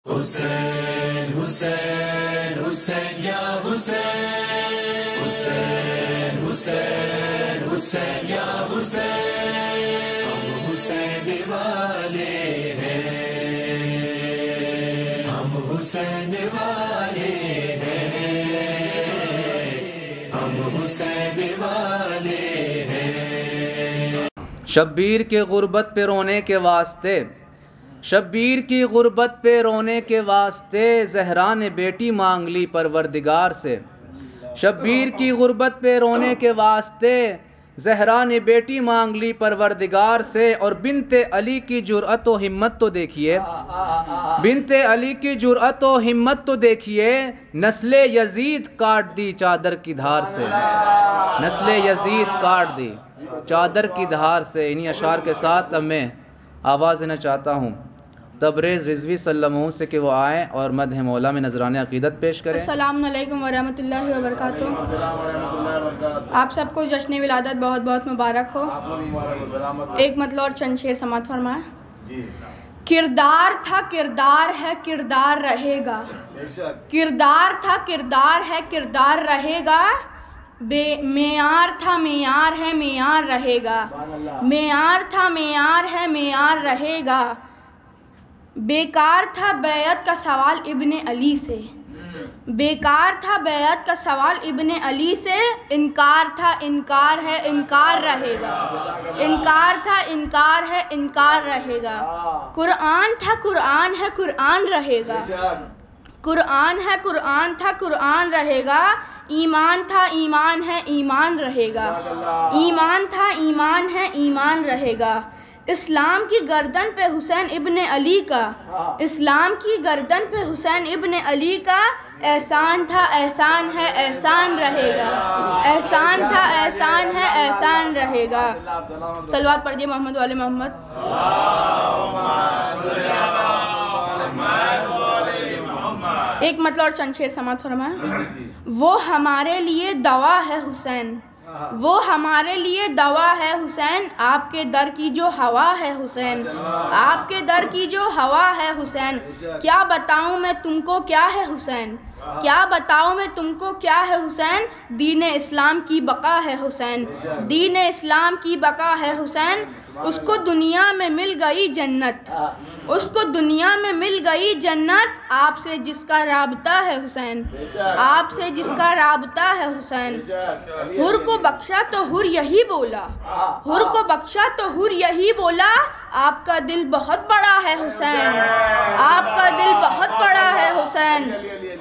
حسین حسین حسین یا حسین حسین حسین حسین یا حسین ہم حسین والے ہیں، ہم حسین والے ہیں، ہم حسین والے ہیں۔ شبیر کے غربت پہ رونے کے واسطے، شبیر کی غربت پہ رونے کے واسطے زہرا نے بیٹی مانگ لی پروردگار سے۔ شبیر کی غربت پہ رونے کے واسطے زہرا نے بیٹی مانگ لی پروردگار سے۔ اور بنت علی کی جرأت و ہمت تو دیکھیے، بنت علی کی جرأت و ہمت تو دیکھیے، نسل یزید کاٹ دی چادر کی دھار سے، نسل یزید کاٹ دی چادر کی دھار سے۔ انہی اشعار کے ساتھ اب میں آواز دینا چاہتا ہوں تبریز رضوی صلی اللہ علیہ وسلم سے کہ وہ آئیں اور مدح مولا میں نذرانِ عقیدت پیش کریں۔ السلام علیکم ورحمۃ اللہ وبرکاتہ۔ آپ سب کو جشن ولادت بہت بہت مبارک ہو۔ ایک مطلب اور چند شعر سماعت فرمائیں۔ کردار تھا کردار ہے کردار رہے گا، کردار تھا کردار ہے کردار رہے گا، معیار تھا معیار ہے معیار رہے گا، معیار تھا معیار ہے معیار رہے گا، بیکار تھا بیعت کا سوال ابن علی سے، بیکار تھا بیعت کا سوال ابن علی سے، انکار تھا انکار ہے انکار رہے گا، انکار تھا انکار ہے انکار رہے گا، قرآن تھا قرآن ہے قرآن رہے گا، قرآن ہے قرآن تھا قرآن رہے گا، ایمان تھا ایمان ہے ایمان رہے گا، ایمان تھا ایمان ہے ایمان رہے گا، اسلام کی گردن پہ حسین ابن علی کا، اسلام کی گردن پہ حسین ابن علی کا، احسان تھا احسان ہے احسان رہے گا، احسان تھا احسان ہے احسان رہے گا۔ صلوات پڑھیے محمد والے محمد۔ ایک مطلب اور چند شعر سماعت فرمائیں۔ وہ ہمارے لیے دوا ہے حسین، وہ ہمارے لیے دوا ہے حسین، آپ کے در کی جو ہوا ہے حسین، آپ کے در کی جو ہوا ہے حسین، کیا بتاؤں میں تم کو کیا ہے حسین، کیا بتاؤں میں تم کو کیا ہے حسین، دین اسلام کی بقا ہے حسین، دین اسلام کی بقا ہے حسین، اس کو دنیا میں مل گئی جنت، اس کو دنیا میں مل گئی جنت، آپ سے جس کا رابطہ ہے حسین، آپ سے جس کا رابطہ ہے حسین، حر کو بخشا تو حر یہی بولا، حر کو بخشا تو حر یہی بولا، آپ کا دل بہت بڑا ہے حسین، آپ کا دل بہت بڑا ہے حسین،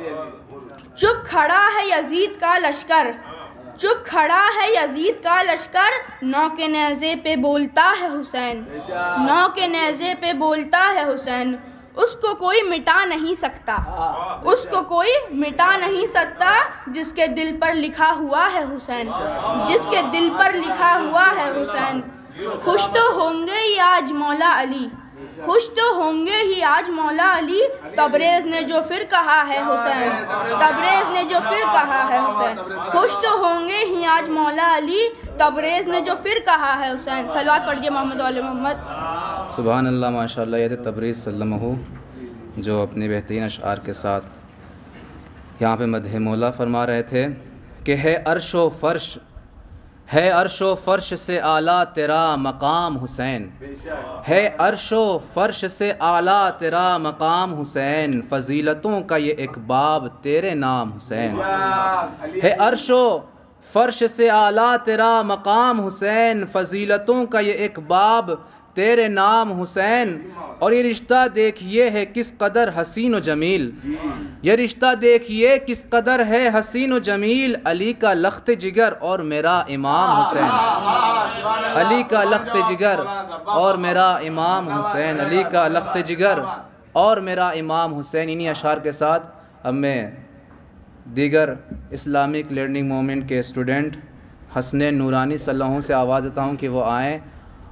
چپ کھڑا ہے یزید کا لشکر، چپ کھڑا ہے یزید کا لشکر، نو کے نیزے پہ بولتا ہے حسین، نو کے نیزے پہ بولتا ہے حسین، اس کو کوئی مٹا نہیں سکتا، اس کو کوئی مٹا نہیں سکتا، جس کے دل پر لکھا ہوا ہے حسین، جس کے دل پر لکھا ہوا ہے حسین، خوش تو ہوں گے ہی آج مولا علی، خوش تو ہوں گے ہی آج مولا علی، تبریز نے جو پھر کہا ہے حسین، تبریز نے جو پھر کہا ہے حسین، خوش تو ہوں گے ہی آج مولا علی، تبریز نے جو پھر کہا ہے حسین۔ صلوات پڑھیے محمد والے محمد۔ سبحان اللہ، ماشاءاللہ۔ یہ تھے تبریز صلی اللہ علیہ وسلم جو اپنے بہترین اشعار کے ساتھ یہاں پہ مدح مولا فرما رہے تھے کہ ہے عرش و فرش، ہے عرش و فرش سے اعلیٰ تیرا مقام حسین، ہے عرش و فرش سے اعلیٰ تیرا مقام حسین، فضیلتوں کا یہ ایک باب تیرے نام حسین، ہے عرش و فرش سے اعلیٰ تیرا مقام حسین، فضیلتوں کا یہ ایک باب تیرے نام حسین۔ اور یہ رشتہ دیکھیے ہے کس قدر حسین و جمیل، یہ رشتہ دیکھیے کس قدر ہے حسین و جمیل، علی کا لخت جگر اور میرا امام حسین، علی کا لخت جگر اور میرا امام حسین، علی کا لخت جگر اور میرا امام حسین۔ انہی اشعار کے ساتھ اب میں دیگر اسلامک لرننگ موومنٹ کے اسٹوڈنٹ حسنین نورانی صلی اللہ علیہ وسلم سے آواز دیتا ہوں کہ وہ آئیں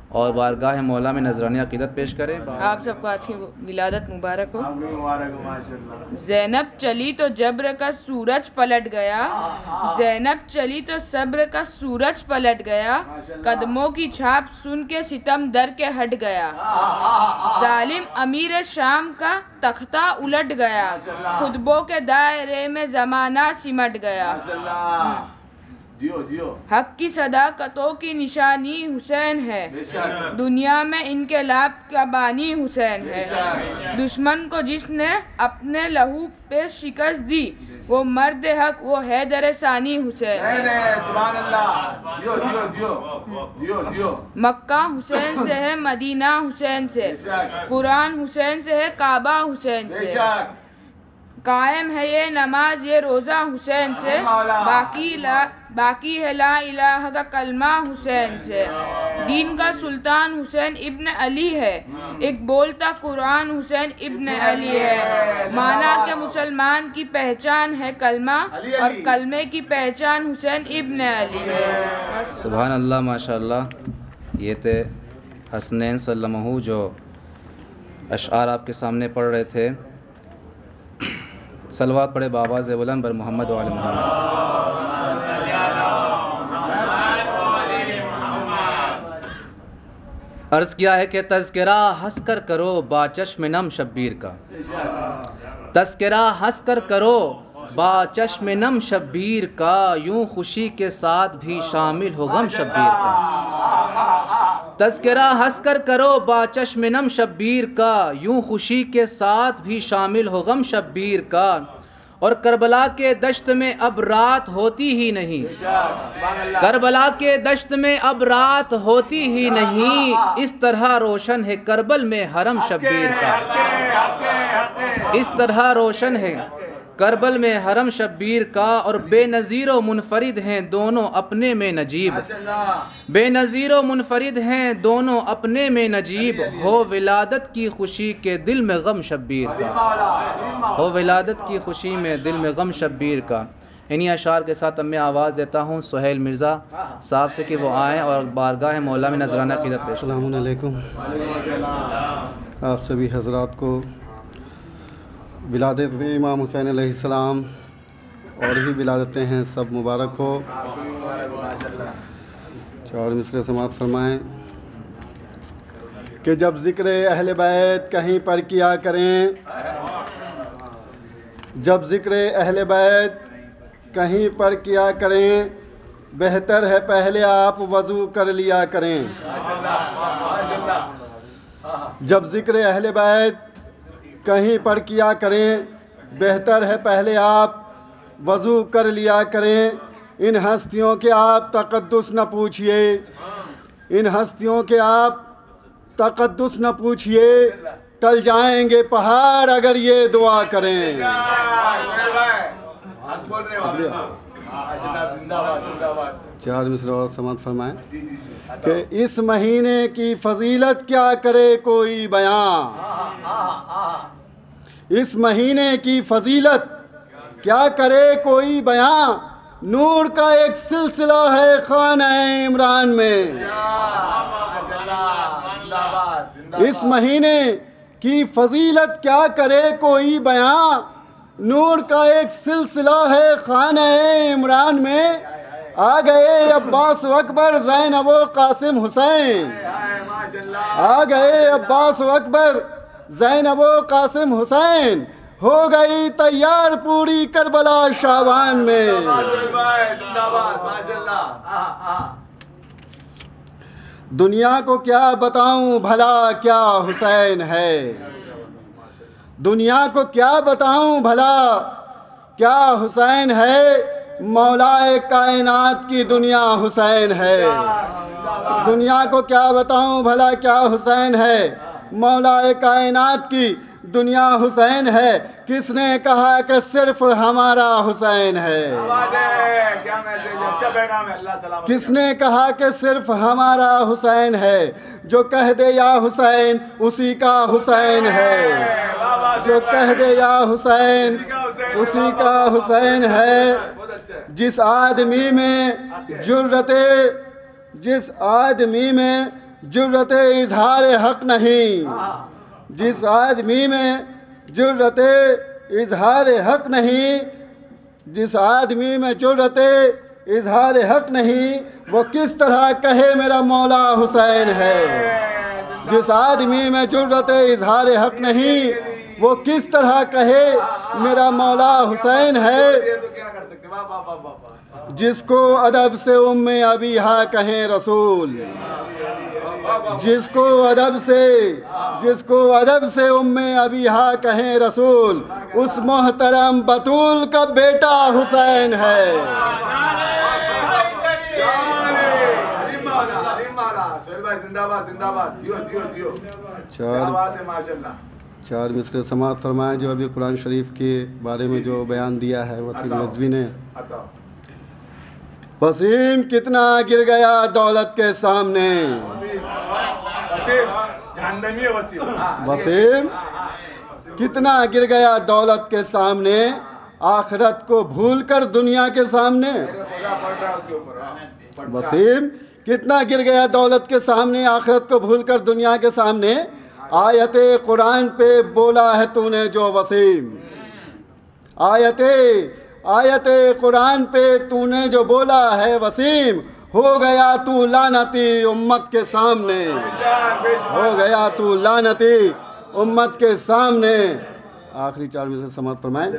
اور بارگاہ مولا میں نذرانہ عقیدت پیش کریں۔ آپ سب کو آج کی ولادت مبارک ہو۔ زینب چلی تو جبر کا سورج پلٹ گیا، زینب چلی تو صبر کا سورج پلٹ گیا، قدموں کی چھاپ سن کے ستم در کے ہٹ گیا، ظالم امیر شام کا تختہ الٹ گیا، خطبوں کے دائرے میں زمانہ سمٹ گیا، حق کی صداقتوں کی نشانی حسین ہے، دنیا میں انقلاب کا بانی حسین ہے، دشمن کو جس نے اپنے لہو پہ شکست دی وہ مرد حق وہ حیدر ثانی حسین ہے، مکہ حسین سے ہے، مدینہ حسین سے، قرآن حسین سے ہے، کعبہ حسین سے، قائم ہے یہ نماز یہ روزہ حسین سے، باقی ہے لا الہ کا کلمہ حسین سے، دین کا سلطان حسین ابن علی ہے، ایک بولتا قرآن حسین ابن علی ہے، مانا کہ مسلمان کی پہچان ہے کلمہ اور کلمے کی پہچان حسین ابن علی ہے۔ سبحان اللہ، ماشاءاللہ۔ یہ تھے حسنین صلی اللہ علیہ وسلم جو اشعار آپ کے سامنے پڑھ رہے تھے۔ صلوات پڑھے بآواز بلند بر محمد و آل محمد۔ عرض کیا ہے کہ تذکرہ ہنس کر کرو با چشم نم شبیر کا، تذکرہ ہنس کر کرو با چشم نم شبیر کا، یوں خوشی کے ساتھ بھی شامل ہو غم شبیر کا، تذکرہ ہنس کر کرو با چشم نم شبیر کا، یوں خوشی کے ساتھ بھی شامل ہو غم شبیر کا، اور کربلا کے دشت میں اب رات ہوتی ہی نہیں، کربلا کے دشت میں اب رات ہوتی ہی نہیں، اس طرح روشن ہے کربل میں حرم شبیر کا، اس طرح روشن ہے کربل میں حرم شبیر کا، اور بے نظیر و منفرد ہیں دونوں اپنے میں نجیب، بے نظیر و منفرد ہیں دونوں اپنے میں نجیب، ہو ولادت کی خوشی کے دل میں غم شبیر کا، ہو ولادت کی خوشی میں دل میں غم شبیر کا۔ انہی اشعار کے ساتھ اب میں آواز دیتا ہوں سہیل مرزا صاحب سے کہ وہ آئیں اور بارگاہ مولا میں نذرانہ عقیدت پیش کریں۔ السلام علیکم، آپ سبھی حضرات کو ولادت امام حسین علیہ السلام اور بھی ولادتیں ہیں سب مبارک ہو۔ چار مصرے سماعت فرمائیں کہ جب ذکر اہل بیت کہیں پر کیا کریں، جب ذکر اہل بیت کہیں پر کیا کریں، بہتر ہے پہلے آپ وضو کر لیا کریں، جب ذکر اہل بیت کہیں پر کیا کریں، بہتر ہے پہلے آپ وضو کر لیا کریں، ان ہستیوں کے آپ تقدس نہ پوچھئے، ان ہستیوں کے آپ تقدس نہ پوچھئے، ٹل جائیں گے پہاڑ اگر یہ دعا کریں۔ چار مصرع اور سماعت فرمائیں کہ اس مہینے کی فضیلت کیا کرے کوئی بیان، اس مہینے کی فضیلت کیا کرے کوئی بیان، نور کا ایک سلسلہ ہے خانہ عمران میں، اس مہینے کی فضیلت کیا کرے کوئی بیان، نور کا ایک سلسلہ ہے خانہ عمران میں، آ گئے عباس و اکبر زینب و قاسم حسین، آ گئے عباس و اکبر زینب و قاسم حسین، ہو گئی تیار پوری کربلا شعبان میں۔ دنیا کو کیا بتاؤں بھلا کیا حسین ہے، دنیا کو کیا بتاؤں بھلا کیا حسین ہے، مولائے کائنات کی دنیا حسین ہے، دنیا کو کیا بتاؤں بھلا کیا حسین ہے، مولائے کائنات کی دنیا حسین ہے، کس نے کہا کہ صرف ہمارا حسین ہے، کس نے کہا کہ صرف ہمارا حسین ہے، جو کہہ دے یا حسین اسی کا حسین ہے، جو کہہ دے یا حسین اسی کا حسین ہے، جس آدمی میں جرت اظہار حق نہیں، جس آدمی میں جرت اظہار حق نہیں، جس آدمی میں جرت اظہار حق نہیں، وہ کس طرح کہے میرا مولا حسین ہے۔ جس آدمی میں جرت اظہار حق نہیں، وہ کس طرح کہے میرا مولا حسین ہے۔ جس کو ادب سے ام ابیہا کہیں رسول، جس کو ادب سے ام ابیہا کہیں رسول، اس محترم بطول کا بیٹا حسین ہے۔ چار مصرے سماعت فرمائیں جو ابھی قرآن شریف کے بارے میں جو بیان دیا ہے وسیم رضوی نے۔ وسیم کتنا گر گیا دولت کے سامنے، وسیم کتنا گر گیا دولت کے سامنے، آخرت کو بھول کر دنیا کے سامنے۔ وسیم کتنا گر گیا دولت کے سامنے، آخرت کو بھول کر دنیا کے سامنے۔ آیت قرآن پہ بولا ہے تو نے جو وسیم، آیت قرآن پہ تو نے جو بولا ہے وسیم، ہو گیا تو لعنتی امت کے سامنے، ہو گیا تو لعنتی امت کے سامنے۔ آخری چار میں سے سماعت فرمائیں۔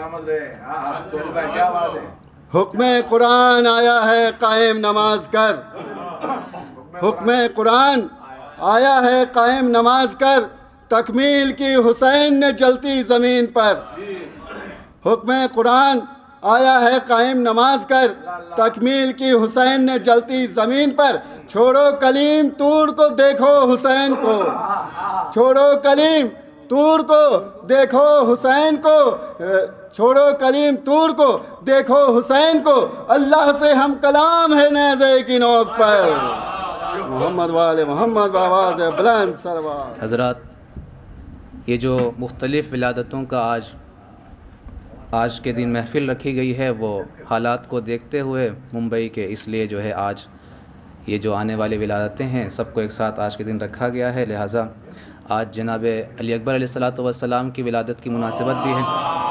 حکم قرآن آیا ہے قائم نماز کر، حکم قرآن آیا ہے قائم نماز کر، تکمیل کی حسین نے جلتی زمین پر۔ حکم قرآن آیا ہے قائم نماز کر، تکمیل کی حسین نے جلتی زمین پر۔ چھوڑو کلیم طور کو دیکھو حسین کو، چھوڑو کلیم طور کو دیکھو حسین کو، چھوڑو کلیم طور کو دیکھو حسین کو، اللہ سے ہم کلام ہے نیزے کی نوک پر۔ محمد والے محمد بآواز بلند سروار۔ حضرات، یہ جو مختلف ولادتوں کا آج کے دن محفل رکھی گئی ہے، وہ حالات کو دیکھتے ہوئے ممبئی کے اس لیے جو ہے آج یہ جو آنے والی ولادتیں ہیں سب کو ایک ساتھ آج کے دن رکھا گیا ہے، لہٰذا آج جناب علی اکبر علیہ السلام کی ولادت کی مناسبت بھی ہے۔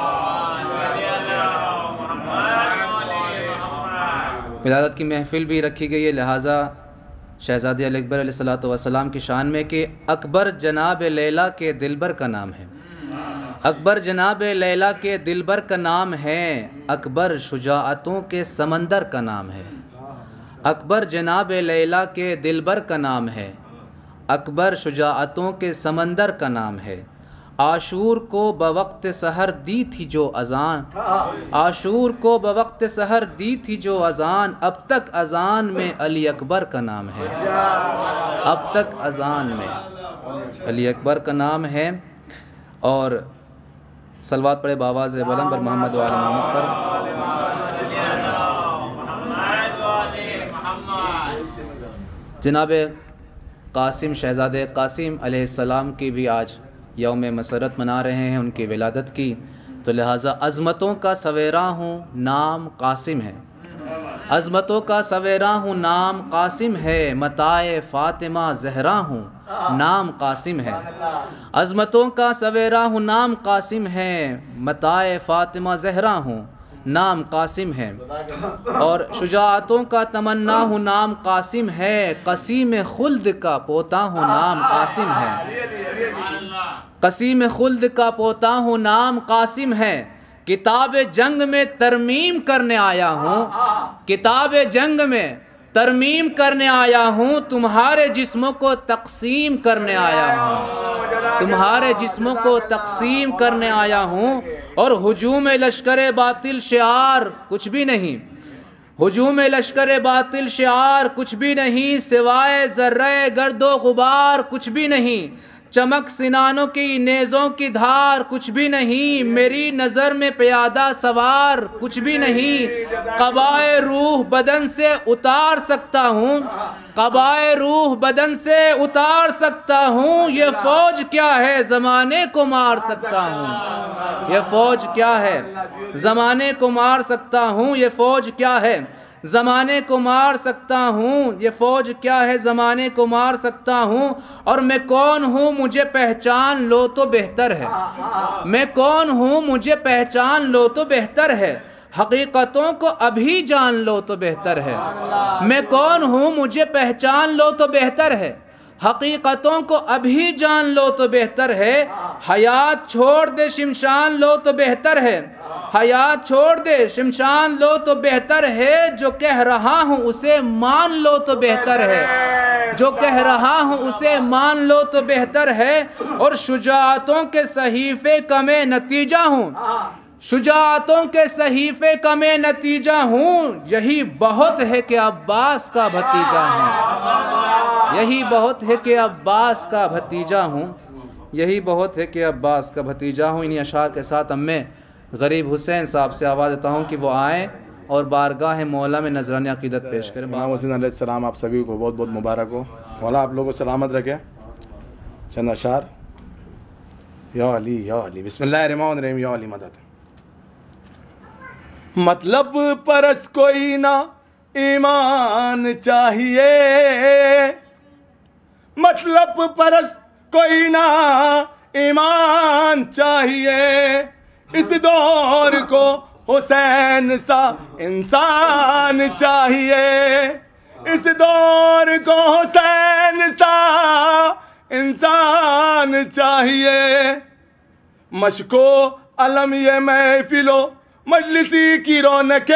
ولادت کی محفل بھی رکھی گئی ہے، لہٰذا شہزادے علی اکبر علیہ السلام کی شان میں کہ اکبر جناب لیلا کے دلبر کا نام ہے، اکبر جناب لیلا کے دلبر کا نام ہے، اکبر شجاعتوں کے سمندر کا نام ہے، اکبر جناب لیلا کے دلبر کا نام ہے، اکبر شجاعتوں کے سمندر کا نام ہے۔ عاشور کو بوقت سحر دی تھی جو اذان، عاشور کو بوقت سحر دی تھی جو اذان، اب تک اذان میں علی اکبر کا نام ہے، اب تک اذان میں علی اکبر کا نام ہے۔ اور صلوات پڑھے بآواز بلند پر محمد وآل محمد پر۔ جناب قاسم شہزادے قاسم علیہ السلام کی بھی آج یوم مسرت منا رہے ہیں، ان کی ولادت کی، تو لہٰذا عظمتوں کا سویرا ہوں نام قاسم ہے، عظمتوں کا سویرا ہوں نام قاسم ہے، متاع فاطمہ زہرا ہوں نام قاسم ہے، عظمتوں کا سویرا ہوں نام قاسم ہے، متاع فاطمہ زہرا ہوں نام قاسم ہے، اور شجاعتوں کا تمنا ہوں نام قاسم ہے، قسیم خلد کا پوتا ہوں نام قاسم ہے، قسیم خلد کا پوتا ہوں نام قاسم ہے، کتاب جنگ میں ترمیم کرنے آیا ہوں، کتاب جنگ میں ترمیم کرنے آیا ہوں، تمہارے جسموں کو تقسیم کرنے آیا ہوں، تمہارے جسموں کو تقسیم کرنے آیا ہوں، اور ہجوم لشکر باطل شعار کچھ بھی نہیں، ہجوم لشکر باطل شعار کچھ بھی نہیں، سوائے ذرہ گرد و غبار کچھ بھی نہیں، چمک سنانوں کی نیزوں کی دھار کچھ بھی نہیں، میری نظر میں پیادہ سوار کچھ بھی نہیں، قبائے روح بدن سے اتار سکتا ہوں، قبائے روح بدن سے اتار سکتا ہوں، یہ فوج کیا ہے زمانے کو مار سکتا ہوں، یہ فوج کیا ہے زمانے کو مار سکتا ہوں، یہ فوج کیا ہے زمانے کو مار سکتا ہوں، یہ فوج کیا ہے زمانے کو مار سکتا ہوں، اور میں کون ہوں مجھے پہچان لو تو بہتر ہے، میں کون ہوں مجھے پہچان لو تو بہتر ہے، حقیقتوں کو ابھی جان لو تو بہتر ہے، میں کون ہوں مجھے پہچان لو تو بہتر ہے، حقیقتوں کو ابھی جان لو تو بہتر ہے، حیات چھوڑ دے شمشان لو تو بہتر ہے، حیات چھوڑ دے شمشان لو تو بہتر ہے، جو کہہ رہا ہوں اسے مان لو تو بہتر ہے، جو کہہ رہا ہوں اسے مان لو تو بہتر ہے، اور شجاعتوں کے صحیفے کا میں نتیجہ ہوں، شجاعتوں کے صحیفے کا میں نتیجہ ہوں، یہی بہت ہے کہ عباس کا بھتیجا ہوں، یہی بہت ہے کہ عباس کا بھتیجا ہوں، یہی بہت ہے کہ عباس کا بھتیجا ہوں۔ انہی اشعار کے ساتھ اب میں غریب حسین صاحب سے آواز دیتا ہوں کہ وہ آئیں اور بارگاہ مولا میں نذرانِ عقیدت پیش کریں۔ امام حسین علیہ السلام آپ سبھی کو بہت بہت مبارک ہو، مولا آپ لوگوں کو سلامت رکھے۔ چند اشعار۔ یا علی یا علی، بسم اللہ الرحمن الرحیم، یا علی مدد۔ مطلب پرس کوئی نہ ایمان چاہیے، مطلب پرس کوئی نہ ایمان چاہیے، اس دور کو حسین سا انسان چاہیے، اس دور کو حسین سا انسان چاہیے، مشق و علم یہ محفلو مجلسی کی رونقیں،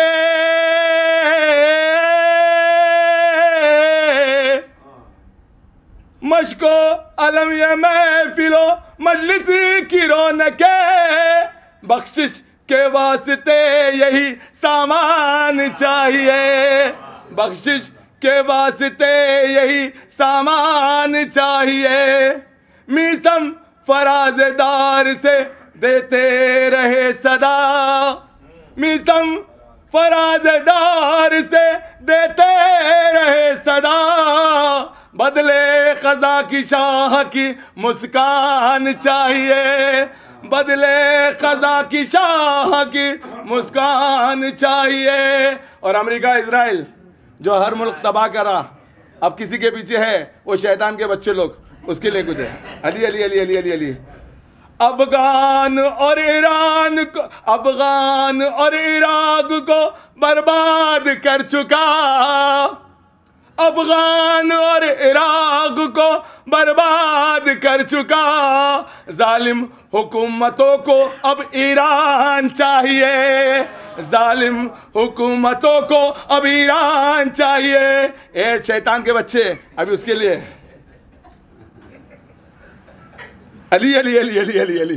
مشق و علم یہ محفلو مجلسی کی رونقیں، بخشش کے واسطے یہی سامان چاہیے، بخشش کے واسطے یہی سامان چاہیے، میسم فراز دار سے دیتے رہے صدا، میسم فراز دار سے دیتے رہے صدا، بدلے خزاں کی شاہ کی مسکان چاہیے، بدلے خزاں کی شاہ کی مسکان چاہیے۔ اور امریکہ اسرائیل جو ہر ملک تباہ کرا، اب کسی کے پیچھے ہے وہ شیطان کے بچے لوگ، اس کے لیے کچھ ہے۔ علی علی علی علی علی علی۔ افغان اور ایران کو، افغان اور عراق کو برباد کر چکا، افغان اور عراق کو برباد کر چکا، ظالم حکومتوں کو اب ایران چاہیے، ظالم حکومتوں کو اب ایران چاہیے۔ اے شیطان کے بچے، ابھی اس کے لیے علی علی علی علی علی علی۔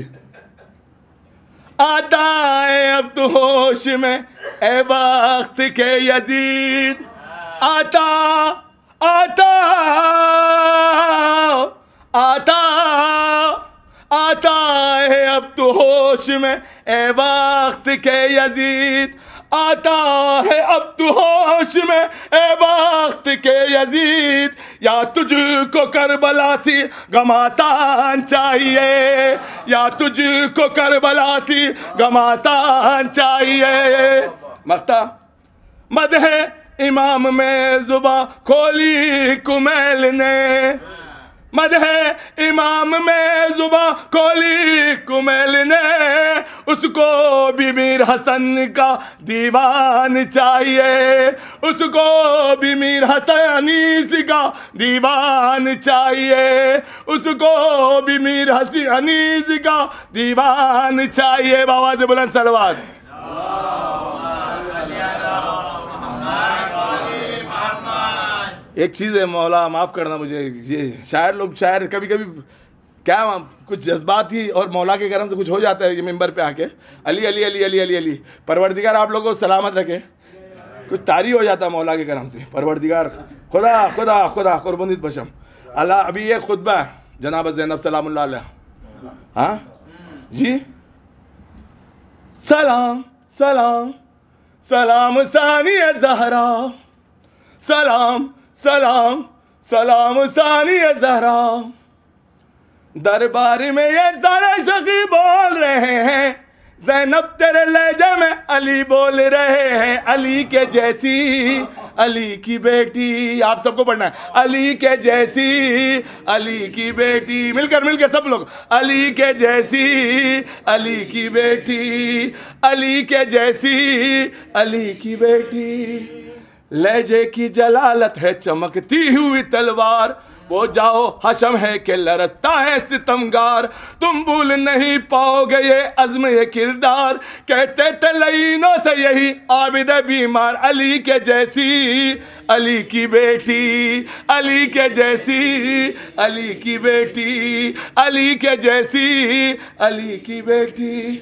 آتا ہے اب تو ہوش میں اے وقت کے یزید، آتا آتا آتا آتا ہے اب تو ہوش میں اے وقت کے یزید، آتا ہے اب تو ہوش میں اے وقت کے یزید، یا تجھ کو کربلا سی گھماسان چاہیے، یا تجھ کو کربلا سی گھماسان چاہیے۔ مقطع۔ مدح امام میں زباں کھولی کمیل نے، مدح امام میں زباں کھولی کمیل نے، اس کو بھی میر حسن کا دیوان چاہیے، اس کو بھی میر حسن انیس کا دیوان چاہیے، اس کو بھی میر حسن انیس کا دیوان چاہیے۔ بآواز بلند صلوات۔ ایک چیز ہے مولا معاف کرنا مجھے، یہ شاعر لوگ شاعر کبھی کبھی کیا کچھ جذباتی اور مولا کے کرم سے کچھ ہو جاتا ہے یہ ممبر پہ آ کے۔ علی علی علی علی علی علی۔ پروردگار آپ لوگوں کو سلامت رکھے، کچھ طاری ہو جاتا ہے مولا کے کرم سے۔ پروردگار خدا خدا خدا قربانیت بشم اللہ۔ ابھی ایک خطبہ ہے جناب زینب سلام اللہ علیہ، ہاں جی، سلام سلام سلام ثانی زہرا، سلام سلام سلام ثانی زہرا، دربار میں یہ ذرا شقی بول رہے ہیں، زینب تیرے لہجے میں علی بول رہے ہیں، علی کے جیسی علی کی بیٹی، آپ سب کو پڑھنا ہے، علی کے جیسی علی کی بیٹی، مل کر سب لوگ، علی کے جیسی علی کی بیٹی، علی کے جیسی علی کی بیٹی، لہجے کی جلالت ہے چمکتی ہوئی تلوار، وہ جاؤ حشم ہے کہ لرزتا ہے ستمگار، تم بھول نہیں پاؤ گے یہ عزم یہ کردار، کہتے تھے لعینوں سے یہی عابد بیمار، علی کے جیسی علی کی بیٹی، علی کے جیسی علی کی بیٹی، علی کے جیسی علی کی بیٹی،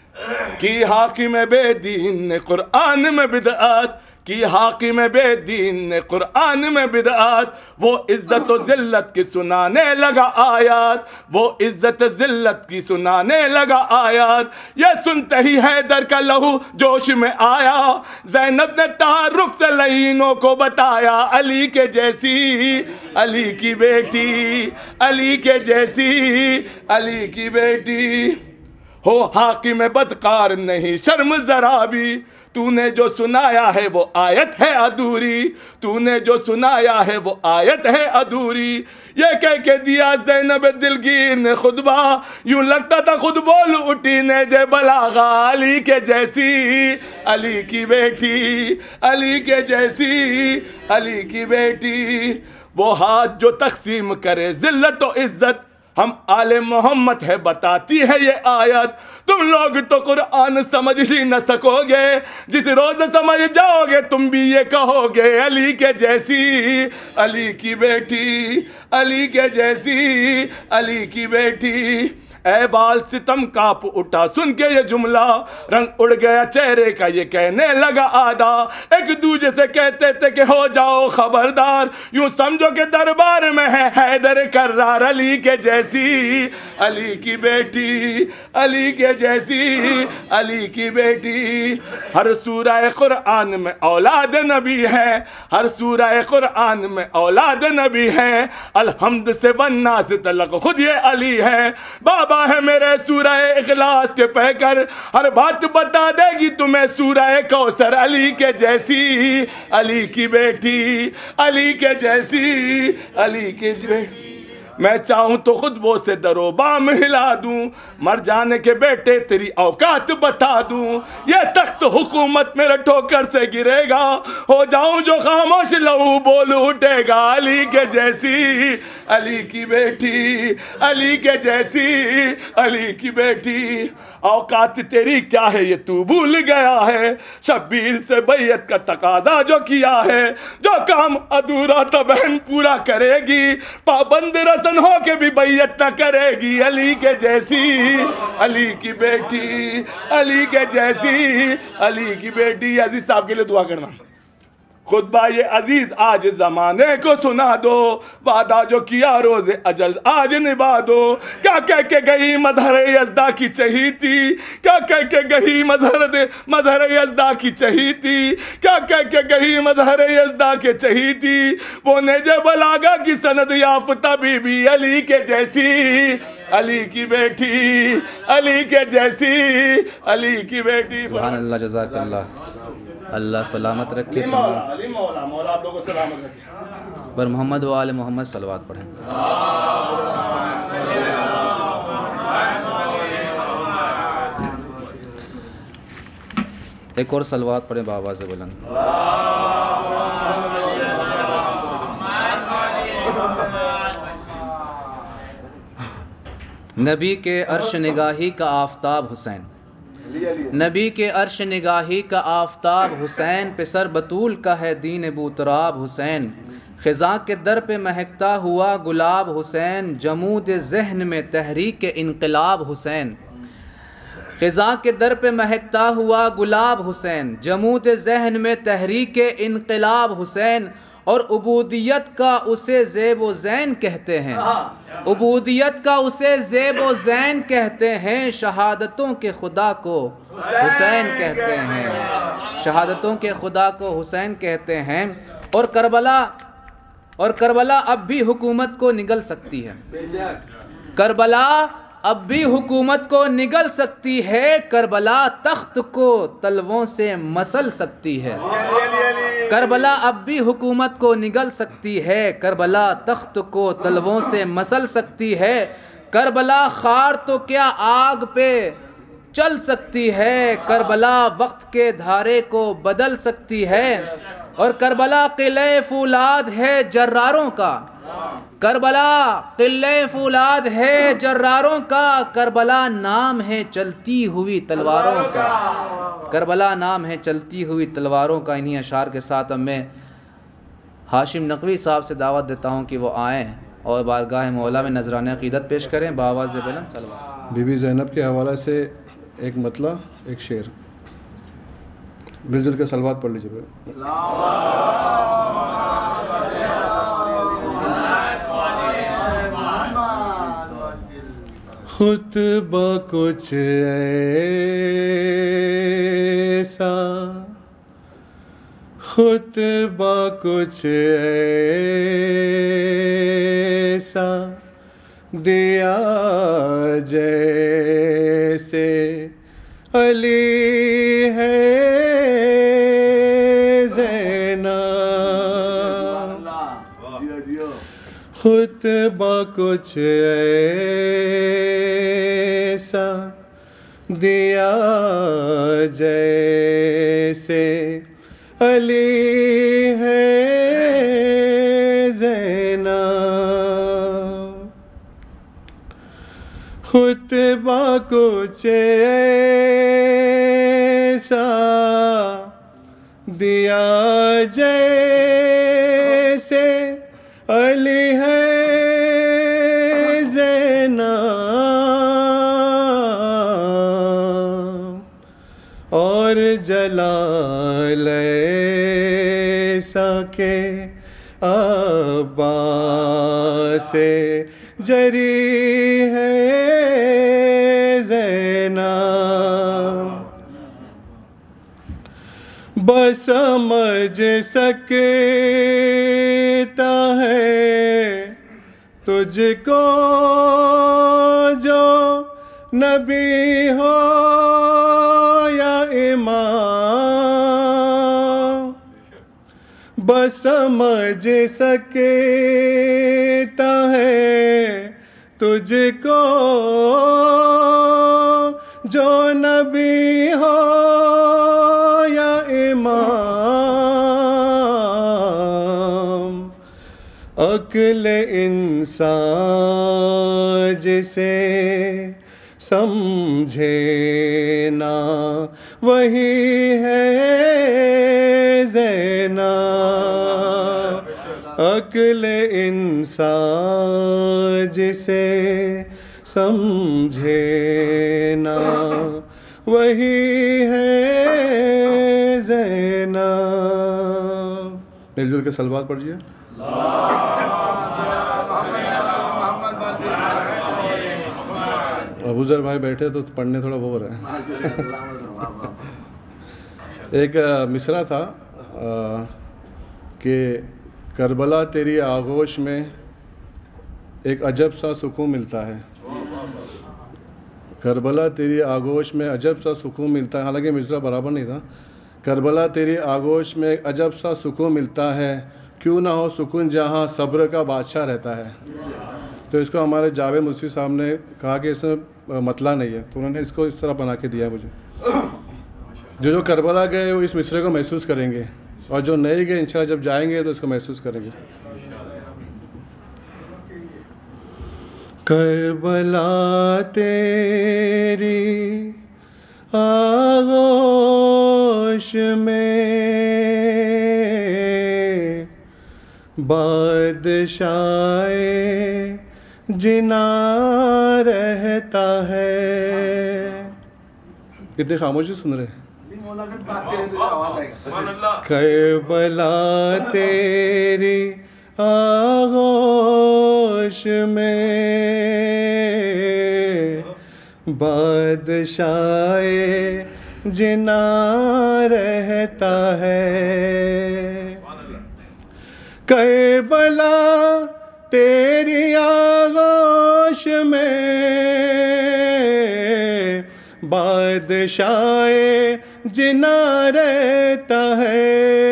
کی حاکم بے دین نے قرآن میں بدعات، کی حاکم بے دین نے قرآن میں بدعات، وہ عزت و ذلت کی سنانے لگا آیات، وہ عزت ذلت کی سنانے لگا آیات، یہ سنتے ہی حیدر کا لہو جوش میں آیا، زینب نے تعارف سے لعینوں کو بتایا، علی کے جیسی علی کی بیٹی، علی کے جیسی علی کی بیٹی، ہو حاکم بدکار نہیں شرم ذرا بھی، تو نے جو سنایا ہے وہ آیت ہے ادھوری، تو نے جو سنایا ہے وہ آیت ہے ادھوری، یہ کہہ کے دیا زینب دلگیر نے خطبہ، یوں لگتا تھا خود بول اٹھی نیزے بلاغا، علی کے جیسی علی کی بیٹی، علی کے جیسی علی کی بیٹی، وہ ہاتھ جو تقسیم کرے ذلت و عزت، ہم آل محمد ہے بتاتی ہے یہ آیت، تم لوگ تو قرآن سمجھ ہی نہ سکو گے، جس روز سمجھ جاؤ گے تم بھی یہ کہو گے، علی کے جیسی علی کی بیٹی، علی کے جیسی علی کی بیٹی، اے بال ستم کاپ اٹھا سن کے یہ جملہ، رنگ اڑ گیا چہرے کا یہ کہنے لگا آدھا، ایک دوجے سے کہتے تھے کہ ہو جاؤ خبردار، یوں سمجھو کہ دربار میں ہے حیدر کرار، علی کے جیسی علی کی بیٹی، علی کے جیسی علی کی بیٹی، ہر سورہ قرآن میں اولاد نبی ہے، ہر سورہ قرآن میں اولاد نبی ہے، الحمد سے والناس تلق خود یہ علی ہے، بابا ہے میرے سورہ اخلاص کے پہ کر، ہر بات بتا دے گی تمہیں سورہ کوثر، علی کے جیسی علی کی بیٹی، علی کے جیسی علی کی بیٹی، میں چاہوں تو خود وہ سے درو بام ہلا دوں، مر جانے کے بیٹے تیری اوقات بتا دوں، یہ تخت حکومت میرے ٹھوکر سے گرے گا، ہو جاؤں جو خاموش لہو بول اٹھے گا، علی کے جیسی علی کی بیٹی، علی کے جیسی علی کی بیٹی، اوقات تیری کیا ہے یہ تو بھول گیا ہے، شبیر سے بیعت کا تقاضا جو کیا ہے، جو کام ادھورا تھا بہن پورا کرے گی، پابند رسن ہو کے بھی بیعت نہ کرے گی، علی کے جیسی علی کی بیٹی، علی کے جیسی علی کی بیٹی۔ عزیز صاحب کے لیے دعا کرنا۔ خطبہ یہ عزیز آج زمانے کو سنا دو، وعدہ جو کیا روز اجل آج نبھا دو، کیا کہہ کے گئی مظہر یزدہ کی چہیتی، کیا کہہ کے گئی مظہر یزدہ کی چہیتی، کیا کہہ کے گئی مظہر یزدہ کے چہیتی، وہ نیزے بلاغہ کی سند یافتہ بی بی، علی کے جیسی علی کی بیٹی، علی کے جیسی علی کی بیٹی۔ سبحان اللہ، جزاک اللہ، اللہ سلامت رکھے تمام، علی مولا مولا آپ لوگوں کو سلامت رکھے۔ پر محمد و آل محمد صلوات پڑھیں۔ ایک اور صلوات پڑھیں بآواز بلند۔ نبی کے عرش نگاہی کا آفتاب حسین، نبی کے عرش نگاہی کا آفتاب حسین، پسر بطول کا ہے دین بوتراب حسین، خزاں کے در پہ مہکتا ہوا گلاب حسین، جمود ذہن میں تحریک انقلاب حسین، خزاں کے در پہ مہکتا ہوا گلاب حسین، جمود ذہن میں تحریک انقلاب حسین، اور عبودیت کا اسے زیب و زین کہتے ہیں، عبودیت کا اسے زیب و زین کہتے ہیں، شہادتوں کے خدا کو حسین کہتے ہیں، شہادتوں کے خدا کو حسین کہتے ہیں، اور کربلا اب بھی حکومت کو نگل سکتی ہے، کربلا اب بھی حکومت کو نگل سکتی ہے، کربلا تخت کو تلووں سے مسل سکتی ہے۔ کربلا اب بھی حکومت کو نگل سکتی ہے، کربلا تخت کو تلووں سے مسل سکتی ہے۔ کربلا خار تو کیا آگ پہ چل سکتی ہے، کربلا وقت کے دھارے کو بدل سکتی ہے۔ اور کربلا قلعہ فولاد ہے جراروں کا، کربلا قلعہ فولاد ہے جراروں کا، کربلا نام ہے چلتی ہوئی تلواروں کا، کربلا نام ہے چلتی ہوئی تلواروں کا۔ انہی اشعار کے ساتھ اب میں ہاشم نقوی صاحب سے دعوت دیتا ہوں کہ وہ آئیں اور بارگاہ مولا میں نذرانہ عقیدت پیش کریں بآواز بلند صلوات۔ بی بی زینب کے حوالے سے ایک مطلع، ایک شعر، مل جل کے صلوات پڑھ لیجیے۔ خطبہ کچھ ایسا، خطبہ کچھ ایسا دیا جیسے علی ہے زینب، خطبہ کچھ ایسا دیا جیسے علی ہے زینب، خطبہ کچھ ایسا دیا جیسے علی ہے زینب، اور جلال ایسا کہ عباس سے جری ہے زینب، بس سمجھ سکتا ہے تجھ کو جو نبی ہو یا امام، بس سمجھ سکتا ہے تجھ کو جو نبی ہو یا امام، عقل انسان جسے سمجھے نا وہی ہے زینب، عقل انسان جسے سمجھے نا وہی ہے زینب۔ مل جل کے صلوات پڑھیے۔ ابوذر بھائی بیٹھے تو پڑھنے تھوڑا وہ ہو رہا ہے۔ ایک مصرع تھا کہ کربلا تیری آغوش میں ایک عجب سا سکون ملتا ہے، کربلا تیری آغوش میں عجب سا سکون ملتا ہے، حالانکہ مصرع برابر نہیں تھا۔ کربلا تیری آغوش میں ایک عجب سا سکون ملتا ہے، کیوں نہ ہو سکون جہاں صبر کا بادشاہ رہتا ہے۔ تو اس کو ہمارے جاوید مصری صاحب نے کہا کہ اس میں مطلع نہیں ہے، تو انہوں نے اس کو اس طرح بنا کے دیا ہے مجھے۔ جو کربلا گئے وہ اس مصرعے کو محسوس کریں گے، اور جو نہیں گئے انشاءاللہ جب جائیں گے تو اس کو محسوس کریں گے۔ کربلا تیری آغوش میں بادشاہ جنا رہتا ہے۔ اتنی خاموشی سن رہے ہیں؟ کربلا تیری آغوش میں بادشاہ جنا رہتا ہے۔ کربلا تیری آغوش میں بادشاہ جنا رہتا ہے،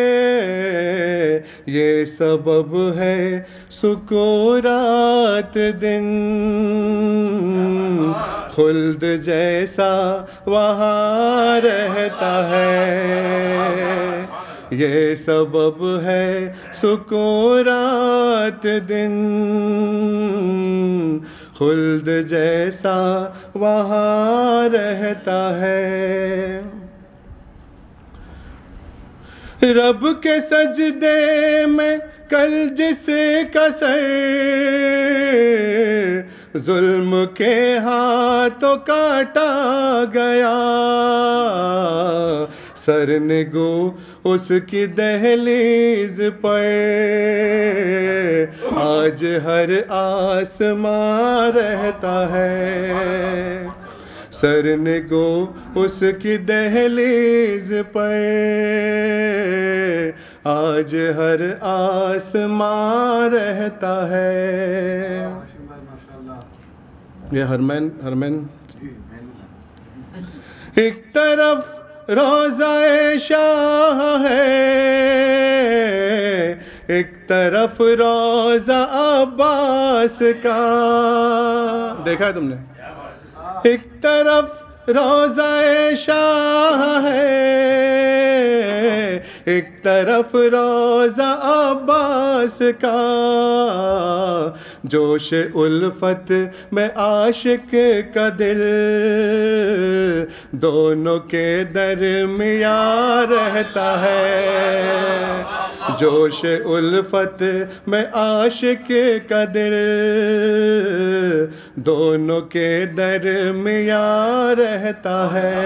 یہ سبب ہے سکون رات دن، خلد جیسا وہاں رہتا ہے، یہ سبب ہے سکون رات دن، خلد جیسا وہاں رہتا ہے۔ رب کے سجدے میں کل جس کا سر ظلم کے ہاتھوں کاٹا گیا، سر نگو اس کی دہلیز پر آج ہر آسمان رہتا ہے، سر نگو اس کی دہلیز پر آج ہر آسمان رہتا ہے۔ یہ ہرمین ایک طرف روضہ شاہ ہے، ایک طرف روضہ عباس کا، دیکھا ہے تم نے؟ ایک طرف روضہ شاہ ہے، ایک طرف روضہ عباس کا، جوش الفت میں عاشق کا دل دونوں کے درمیان رہتا ہے، جوش الفت میں عاشق کا دل دونوں کے درمیان رہتا ہے۔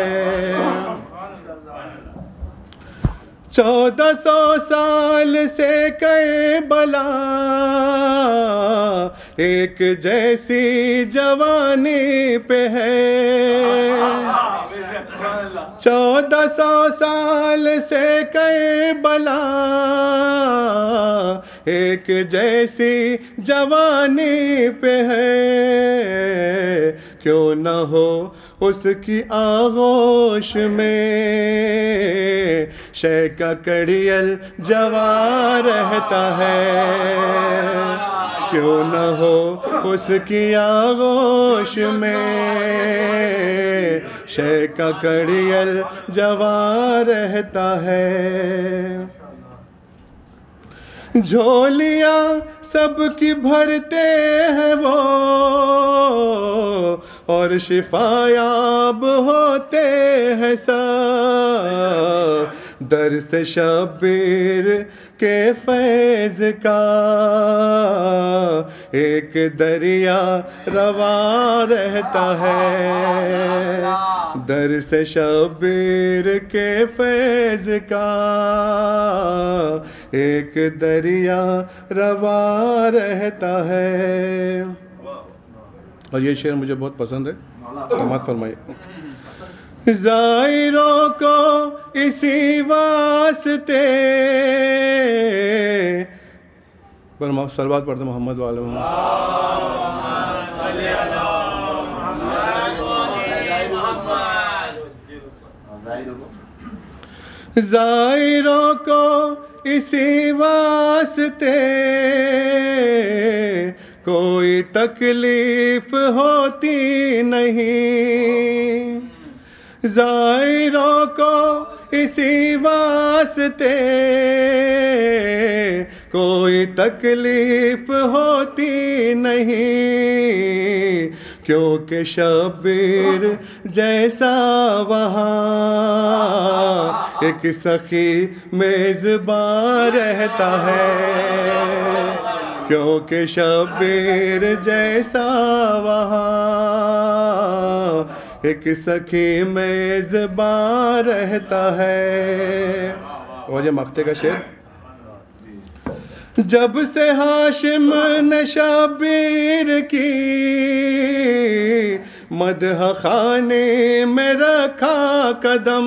1400 سال سے کربلا ایک جیسی جوانی پہ ہے، 1400 سال سے کربلا ایک جیسی جوانی پہ ہے، کیوں نہ ہو اس کی آغوش میں شے کا کڑیل جوان رہتا ہے، کیوں نہ ہو اس کی آغوش میں شے کا کڑیل جوان رہتا ہے۔ جھولیاں سب کی بھرتے ہیں وہ اور شفایاب ہوتے ہیں سب، درس شبیر کے فیض کا ایک دریا رواں رہتا ہے، درس شبیر کے فیض کا ایک دریا رواں رہتا ہے۔ اور یہ شعر مجھے بہت پسند ہے، سماعت فرمائیے۔ زائروں کو اسی واسطے پر صلوات پڑھتے محمد والے زائروں کو اسی واسطے کوئی تکلیف ہوتی نہیں، زائروں کو اسی واسطے کوئی تکلیف ہوتی نہیں، کیونکہ شبیر جیسا وہاں ایک سخی میزبان رہتا ہے، کیونکہ شبیر جیسا وہاں ایک سخی میزبان رہتا ہے۔ اور یہ مقطع کا شعر، جب سے ہاشم نے شبیر کی مدح خانے میں رکھا قدم،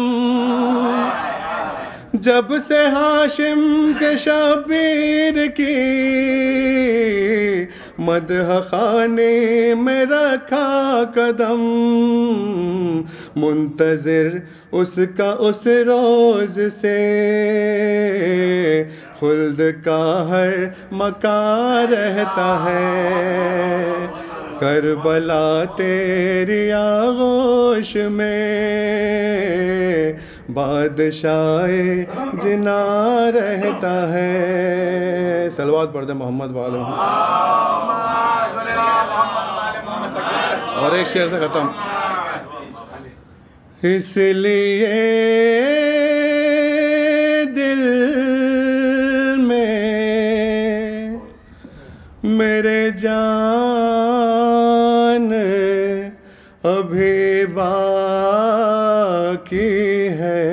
جب سے ہاشم کے شبیر کی مدح خانے میں رکھا قدم، منتظر اس کا اس روز سے، خلد کا ہر مکان رہتا ہے، کربلا تیری آغوش میں بادشاہ جنا رہتا ہے۔ صلوات پڑھ دیں محمد وآل محمد۔ اور ایک شعر سے ختم۔ اس لیے دل میں میرے جان ابھی باقی ہے،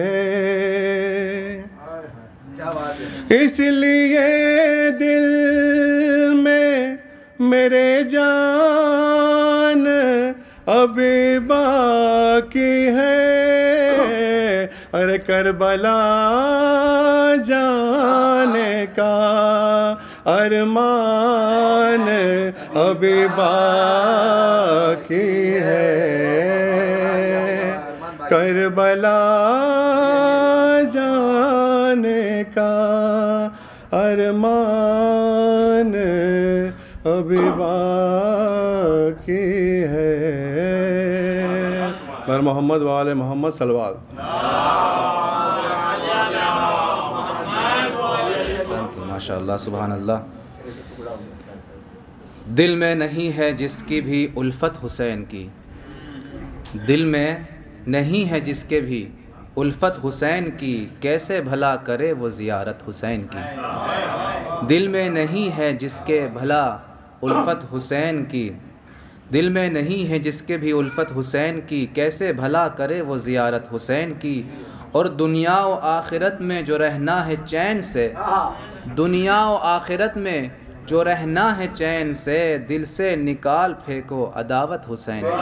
اس لیے دل میں میرے جان ابھی باقی ہے، ارے کربلا جانے کا ارمان ابھی باقی ہے، کربلا جانے کا ارمان ابھی باقی ہے۔ بر محمد وآل محمد صلوات۔ ماشاء اللہ سبحان اللہ۔ دل میں نہیں ہے جس کی بھی الفت حسین کی، دل میں نہیں ہے جس کے بھی الفت حسین کی، کیسے بھلا کرے وہ زیارت حسین کی۔ دل میں نہیں ہے جس کے بھلا الفت حسین کی، دل میں نہیں ہے جس کے بھی الفت حسین کی، کیسے بھلا کرے وہ زیارت حسین کی۔ اور دنیا و آخرت میں جو رہنا ہے چین سے، دنیا و آخرت میں جو رہنا ہے چین سے، دل سے نکال پھینکو عداوت حسین کی۔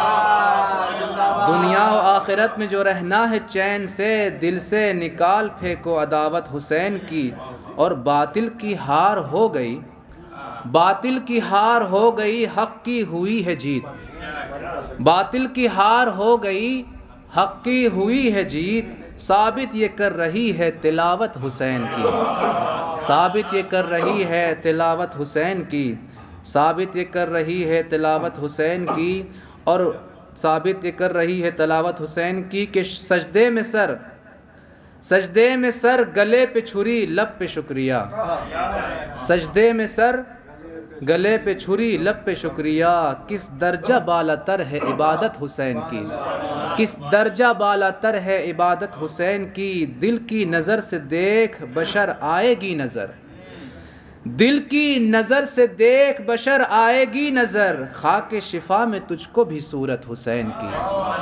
دنیا و آخرت میں جو رہنا ہے چین سے، دل سے نکال پھینکو عداوت حسین کی۔ اور باطل کی ہار ہو گئی، باطل کی ہار ہو گئی، حق کی ہوئی ہے جیت، باطل کی ہار ہو گئی، حق کی ہوئی ہے جیت۔ ثابت یہ کر رہی ہے تلاوت حسین کی، ثابت یہ کر رہی ہے تلاوت حسین کی، ثابت یہ کر رہی ہے تلاوت حسین کی۔ اور ثابت یہ کر رہی ہے تلاوت حسین کی کہ سجدے میں سر، سجدے میں سر، گلے پہ چھری، لب پہ شکریہ، سجدے میں سر، گلے پہ چھری، لب پہ شکریہ۔ کس درجہ بالا تر ہے عبادت حسین کی، کس درجہ بالا تر ہے عبادت حسین کی۔ دل کی نظر سے دیکھ بشر آئے گی نظر، دل کی نظر سے دیکھ بشر آئے گی نظر، خاک شفا میں تجھ کو بھی صورت حسین کی۔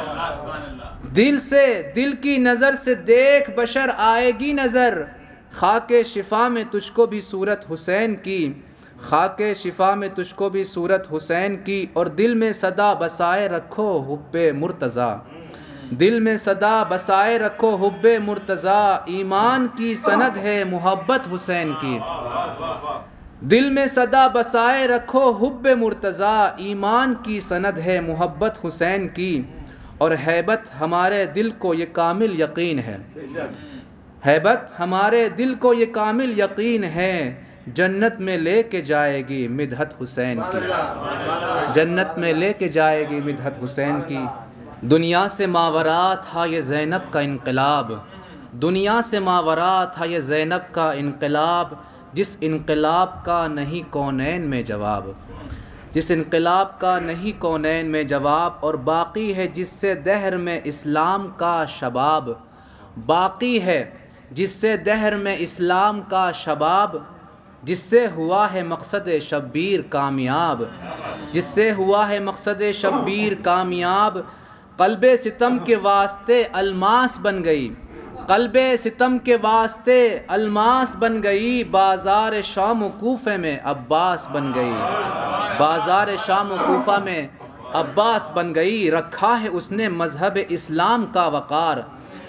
دل کی نظر سے دیکھ بشر آئے گی نظر، خاک شفا میں تجھ کو بھی صورت حسین کی، خاک شفا میں تجھ کو بھی صورت حسین کی۔ اور دل میں صدا بسائے رکھو حب مرتضیٰ، دل میں صدا بسائے رکھو حب مرتضیٰ، ایمان کی سند ہے محبت حسین کی۔ دل میں صدا بسائے رکھو حب مرتضیٰ، ایمان کی سند ہے محبت حسین کی۔ اور ہیبت ہمارے دل کو یہ کامل یقین ہے، ہیبت ہمارے دل کو یہ کامل یقین ہے، جنت میں لے کے جائے گی مدحت حسین کی، جنت میں لے کے جائے گی مدحت حسین کی۔ دنیا سے ماورا تھا یہ زینب کا انقلاب، دنیا سے ماورا تھا یہ زینب کا انقلاب، جس انقلاب کا نہیں کونین میں جواب، جس انقلاب کا نہیں کونین میں جواب۔ اور باقی ہے جس سے دہر میں اسلام کا شباب، باقی ہے جس سے دہر میں اسلام کا شباب، جس سے ہوا ہے مقصد شبیر کامیاب، جس سے ہوا ہے مقصد شبیر کامیاب۔ قلب ستم کے واسطے الماس بن گئی، قلب ستم کے واسطے الماس بن گئی، بازار شام و کوفہ میں عباس بن گئی، بازار شام و کوفہ میں عباس بن گئی۔ رکھا ہے اس نے مذہب اسلام کا وقار،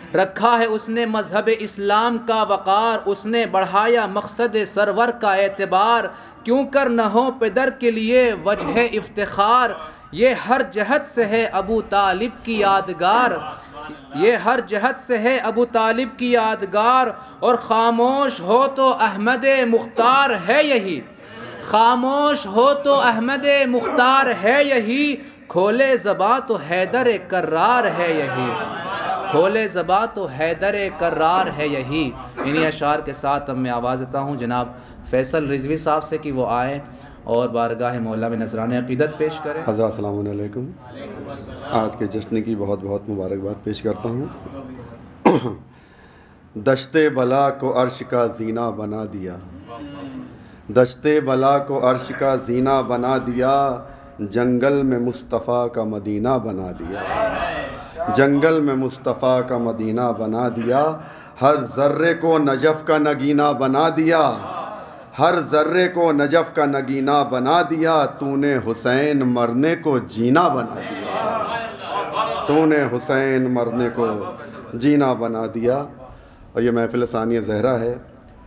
رکھا ہے اس نے مذہب اسلام کا وقار، اس نے بڑھایا مقصد سرور کا اعتبار، کیوں کر نہ ہو پدر کے لیے وجہ افتخار، یہ ہر جہت سے ہے ابو طالب کی یادگار، یہ ہر جہت سے ہے ابو طالب کی یادگار، اور خاموش ہو تو احمد مختار ہے یہی، خاموش ہو تو احمد مختار ہے یہی، کھولے زباں تو حیدر کرار ہے یہی، کھولے زباں تو حیدر کرار ہے یہی۔ انہی اشعار کے ساتھ اب میں آواز دیتا ہوں جناب فیصل رضوی صاحب سے کہ وہ آئیں اور بارگاہ مولا میں نذرانِ عقیدت پیش کریں۔ حضرات السلام علیکم، آج کے جشن کی بہت بہت مبارکباد پیش کرتا ہوں۔ دشت بلا کو عرش کا زینہ بنا دیا، دشت بلا کو عرش کا زینہ بنا دیا، جنگل میں مصطفیٰ کا مدینہ بنا دیا، جنگل میں مصطفیٰ کا مدینہ بنا دیا، ہر ذرے کو نجف کا نگینہ بنا دیا، ہر ذرے کو نجف کا نگینہ بنا دیا، تو نے حسین مرنے کو جینا بنا دیا، تو نے حسین مرنے کو جینا بنا دیا۔ اور یہ محفل ثانیہ زہرا ہے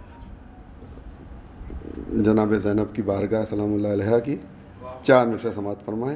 جناب زینب کی بارگاہ سلام اللہ علیہ کی، 4 میں سے سماعت فرمائیں۔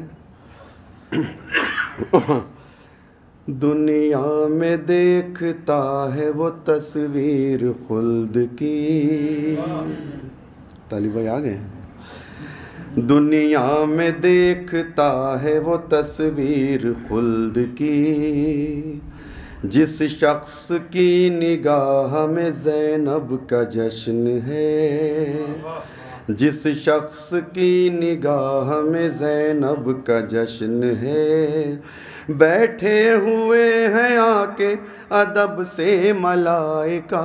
دنیا میں دیکھتا ہے وہ تصویر خلد کی، طالب بھائی آ گئے ہیں۔ دنیا میں دیکھتا ہے وہ تصویر خلد کی، جس شخص کی نگاہ میں زینب کا جشن ہے، جس شخص کی نگاہ میں زینب کا جشن ہے، بیٹھے ہوئے ہیں آ کے ادب سے ملائکہ،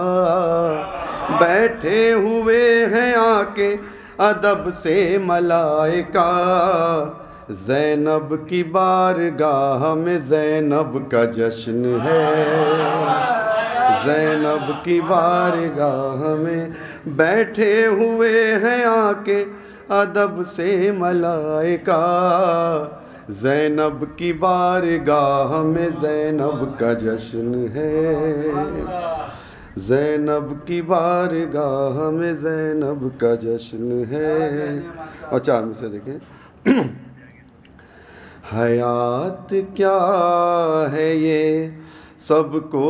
بیٹھے ہوئے ہیں آ کے ادب سے ملائکہ، زینب کی بارگاہ میں زینب کا جشن ہے، زینب کی بارگاہ میں بیٹھے ہوئے ہیں آ کے ادب سے ملائکہ، زینب کی بارگاہ میں زینب کا جشن ہے، زینب کی بارگاہ میں زینب کا جشن ہے۔ اور 4 میں سے دیکھیں، حیات کیا ہے یہ سب کو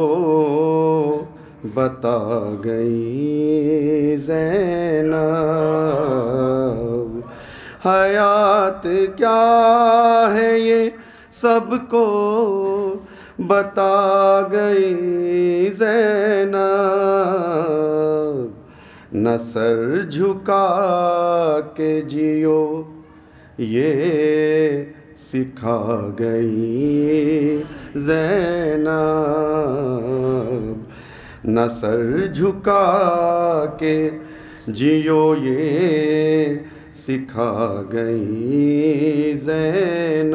بتا گئی زینب، حیات کیا ہے یہ سب کو بتا گئی زینب، نہ سر جھکا کے جیو یہ سکھا گئی زینب، نہ سر جھکا کے جیو یہ سکھا گئی زینب،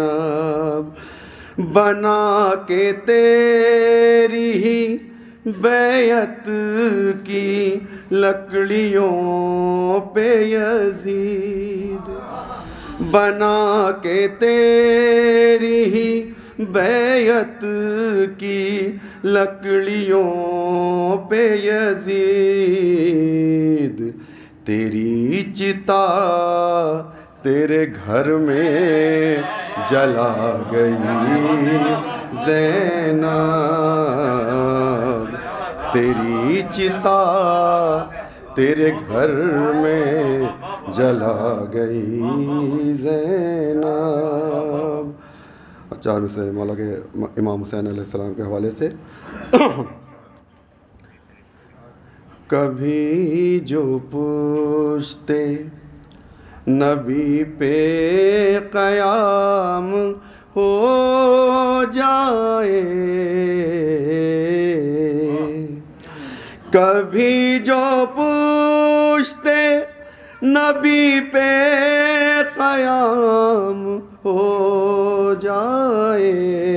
بنا کے تیری ہی بیعت کی لکڑیوں پہ یزید، بنا کے تیری ہی بیعت کی لکڑیوں پہ یزید، تیری چتا تیرے گھر میں جلا گئی زینب، تیری چتا تیرے گھر میں جلا گئی زینب۔ اور 4 میں سے مولا کے امام حسین علیہ السلام کے حوالے سے، کبھی جو پوچھتے نبی پہ قیام ہو جائے، کبھی جو پوچھتے نبی پہ قیام ہو جائے،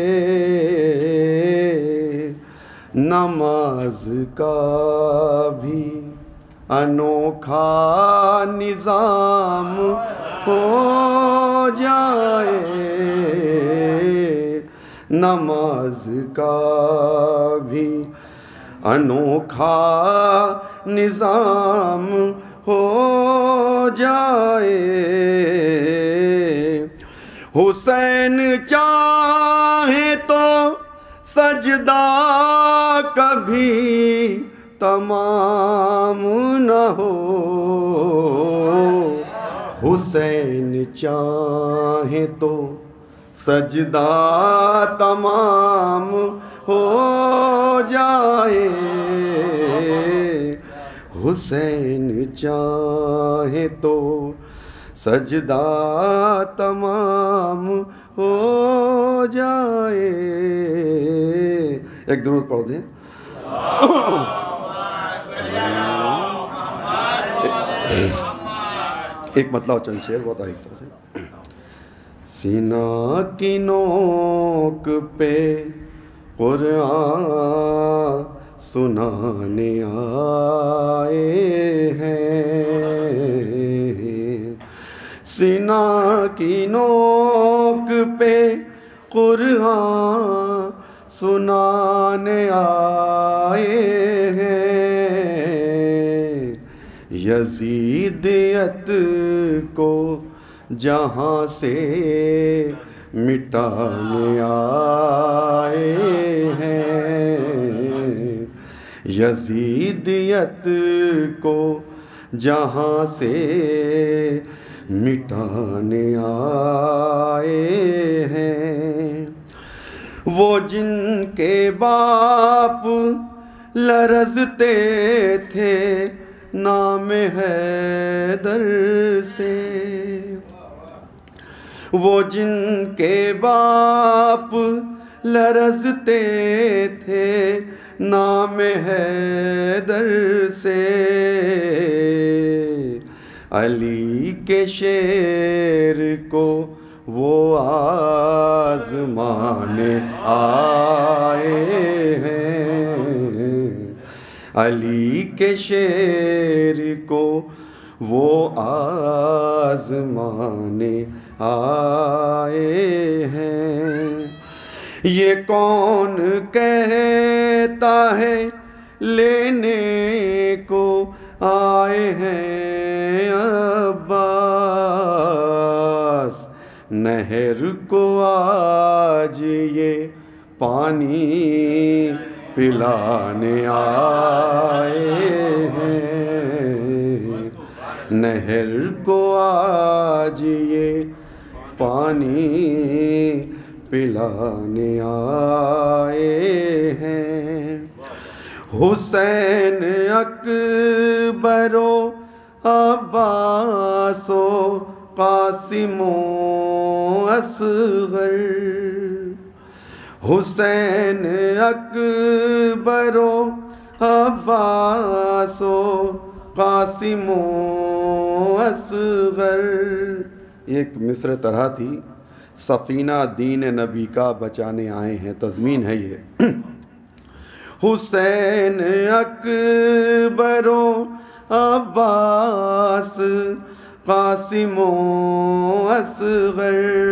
نماز کا بھی انوکھا نظام ہو جائے، نماز کا بھی انوکھا نظام ہو جائے، حسین چاہے تو سجدہ کبھی تمام نہ ہو، حسین چاہے تو سجدہ تمام ہو جائے، حسین چاہے تو سجدہ تمام ہو جائے۔ ایک درود پڑھ دیں۔ ایک مطلب چند شعر بہت آہستہ سے۔ سینہ کی نوک پہ قرآن سنانے آئے ہیں، سینہ کی نوک پہ قرآن سنانے آئے ہیں، یزیدیت کو جہاں سے مٹانے آئے ہیں، یزیدیت کو جہاں سے مٹانے آئے ہیں، وہ جن کے باپ لرزتے تھے نام حیدر سے، وہ جن کے باپ لرزتے تھے نام حیدر سے، علی کے شیر کو وہ آزمانے آئے ہیں، علی کے شیر کو وہ آزمانے آئے ہیں، یہ کون کہتا ہے لینے کو آئے ہیں عباس، نہر کو آج یہ پانی پلانے آئے ہیں، نہر کو آج یہ پانی پلانے آئے ہیں، حسین اکبر و عباس و قاسم و اصغر، حسین اکبر و عباس و قاسم و اصغر۔ ایک مصر طرح تھی، سفینہ دین نبی کا بچانے آئے ہیں، تضمین ہے یہ۔ حسین اکبر و عباس قاسم و اصغر،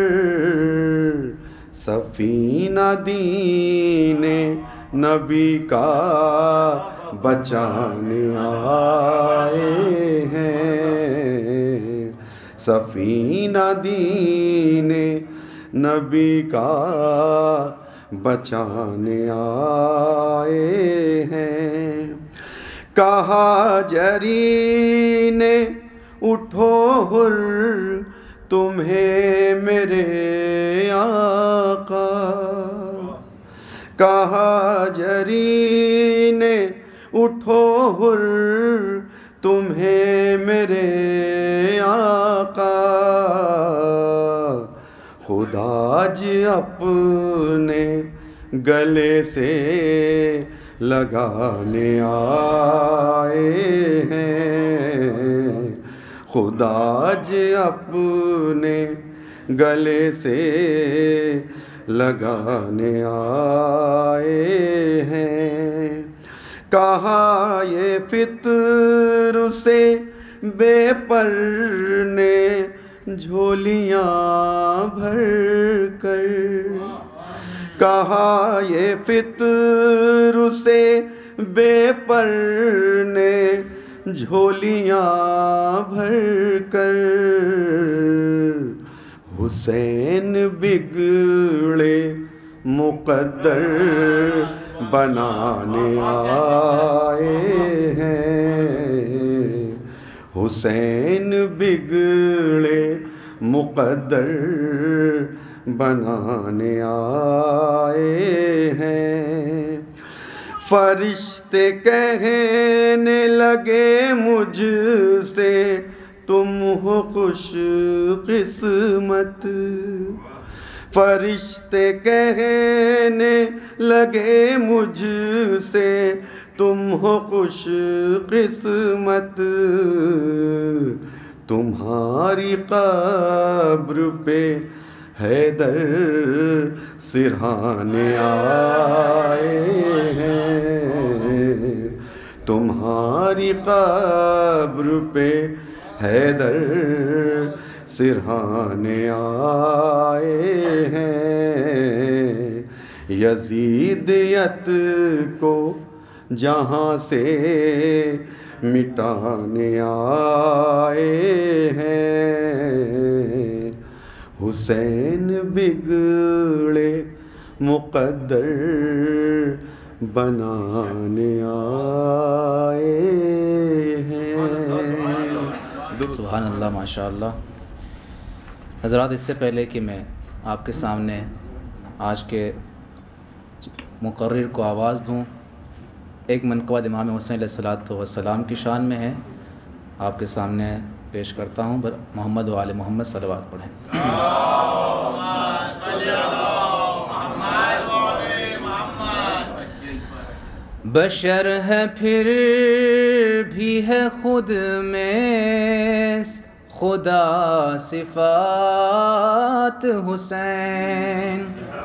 سفینہ دین نبی کا بچانے آئے ہیں، سفینہ دین نبی کا بچانے آئے ہیں، کہا جری نے اٹھو حر تمہیں میرے آقا، کہا جری نے اٹھو حر تمہیں میرے آقا، خدا جی اپنے گلے سے لگانے آئے ہیں، خدا جی اپنے گلے سے لگانے آئے ہیں، کہا یہ فطر سے بے پر نے جھولیاں بھر کر، کہا یہ فطر سے بے پر نے جھولیاں بھر کر، حسین بگڑے مقدر بنانے آئے ہیں، حسین بگڑے مقدر بنانے آئے ہیں۔ فرشتے کہنے لگے مجھ سے تم ہو خوش قسمت، فرشتے کہنے لگے مجھ سے تم ہو خوش قسمت، تمہاری قبر پہ حیدر سرہانے آئے ہیں، تمہاری قبر پہ حیدر سرہانے آئے ہیں، یزیدیت کو جہاں سے مٹانے آئے ہیں، حسین بگڑے مقدر بنانے آئے ہیں۔ سبحان اللہ، ماشاء اللہ۔ حضرات، اس سے پہلے کہ میں آپ کے سامنے آج کے مقرر کو آواز دوں، ایک منقبت امام حسین علیہ السلام کی شان میں ہے، آپ کے سامنے پیش کرتا ہوں۔ محمد و آل محمد صلوات پڑھیں۔ بشر ہے پھر بھی ہے خود میں خدا صفات حسین،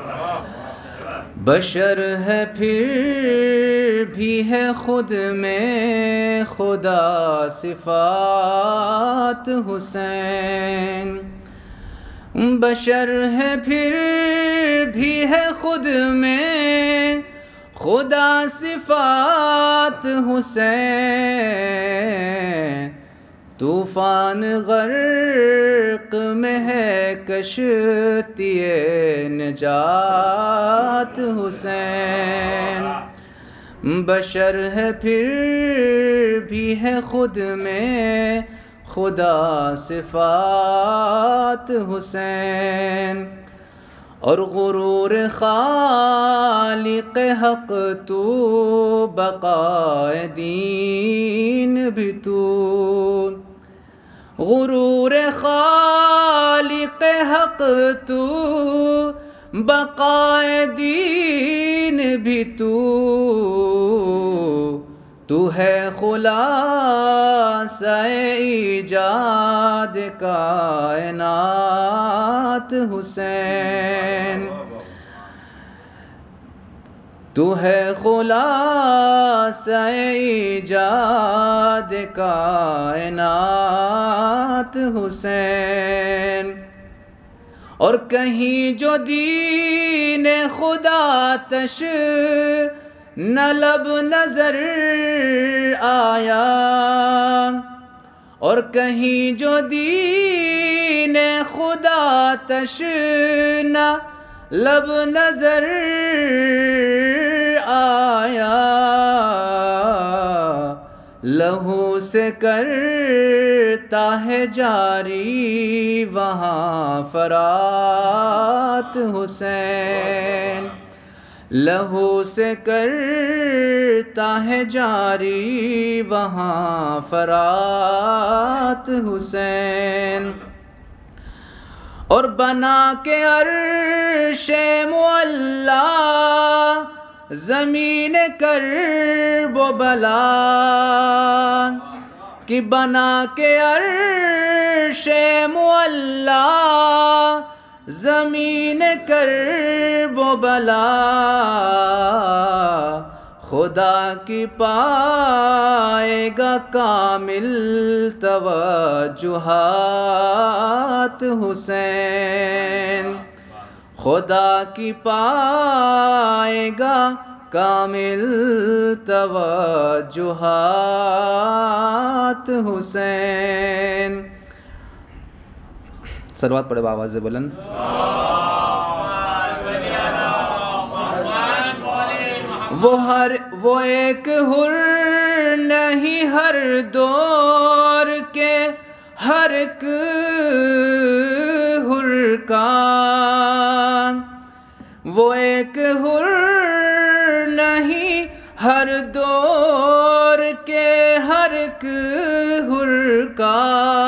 بشر ہے پھر بھی ہے خود میں خدا صفات حسین، بشر ہے پھر بھی ہے خود میں خدا صفات حسین، طوفان غرق میں ہے کشتی نجات حسین، بشر ہے پھر بھی ہے خود میں خدا صفات حسین، اور غرور خالق حق تو بقائے دین بھی تو، غرور خالق حق تو بقائے دین بھی تو ہے خلاصہ ایجاد کائنات حسین، تو ہے خلاصہ ایجاد کائنات حسین، اور کہیں جو دین خدا تش نہ لب نظر آیا، اور کہیں جو دین خدا تش نہ لب نظر آیا، لہو سے کرتا ہے جاری وہاں فرات حسین، لہو سے کرتا ہے جاری وہاں فرات حسین، اور بنا کے عرش معلا زمین کرب و بلا، کہ بنا کے عرش معلا زمین کرب و بلا، خدا کی پائے گا کامل توجہات حسین، خدا کی پائے گا کامل توجہات حسین. صلوات پڑھے بآواز بلند. وہ ایک حر نہیں ہر دور کے ہر ایک حر کا. وہ ایک حر نہیں ہر دور کے ہر ایک حر کا.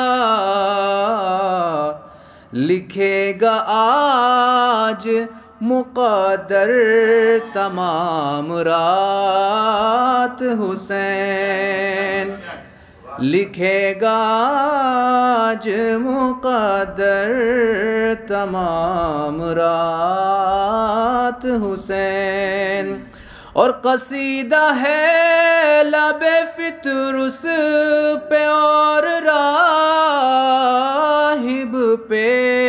لکھے گا آج مقدر تمام رات حسین. لکھے گا آج مقدر تمام رات حسین. اور قصیدہ ہے لب فطرس پہ اور راہب پہ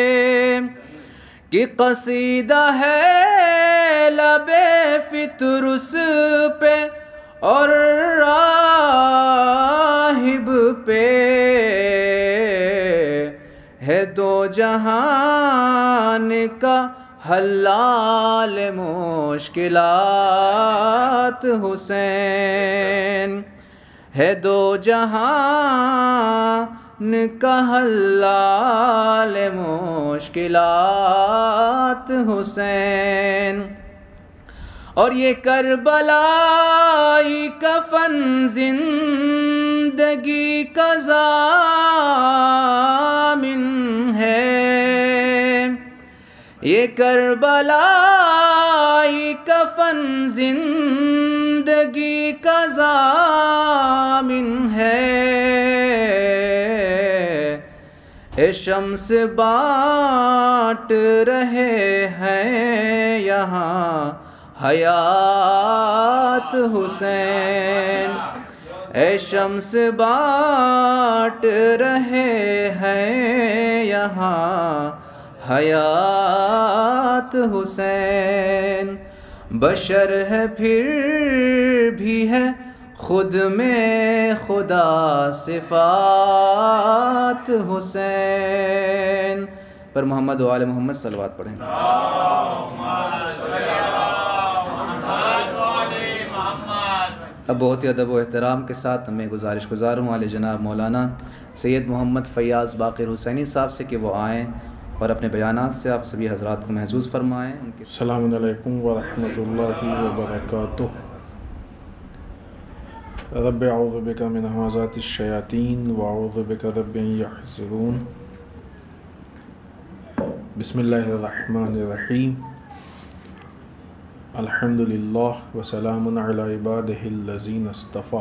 کہ قصیدہ ہے لب فطرس پہ اور راہب پہ ہے دو جہان کا حلال مشکلات حسین. ہے دو جہان کا حلال مشکلات حسین. اور یہ کربلائی کفن زندگی کا ضامن ہے. یہ کربلائی کفن زندگی کا ضامن ہے. اے شمس بانٹ رہے ہیں یہاں حیات حسین. اے شمس بانٹ رہے ہیں یہاں حیات حسین. بشر ہے پھر بھی ہے خود میں خدا صفات حسین. پر محمد و آل محمد صلوات پڑھیں. اب بہت ہی ادب و احترام کے ساتھ میں گزارش گزار ہوں علی جناب مولانا سید محمد فیاض باقر حسینی صاحب سے کہ وہ آئیں اور اپنے بیانات سے آپ سبھی حضرات کو محظوظ فرمائیں. السلام علیکم ورحمۃ اللہ وبرکاتہ. رب اعوذ بک من همزات الشیاطین واعوذ بک رب ان یحضرون. بسم اللہ الرحمن الرحیم. الحمد للہ وسلام علی عبادہ الذین اصطفیٰ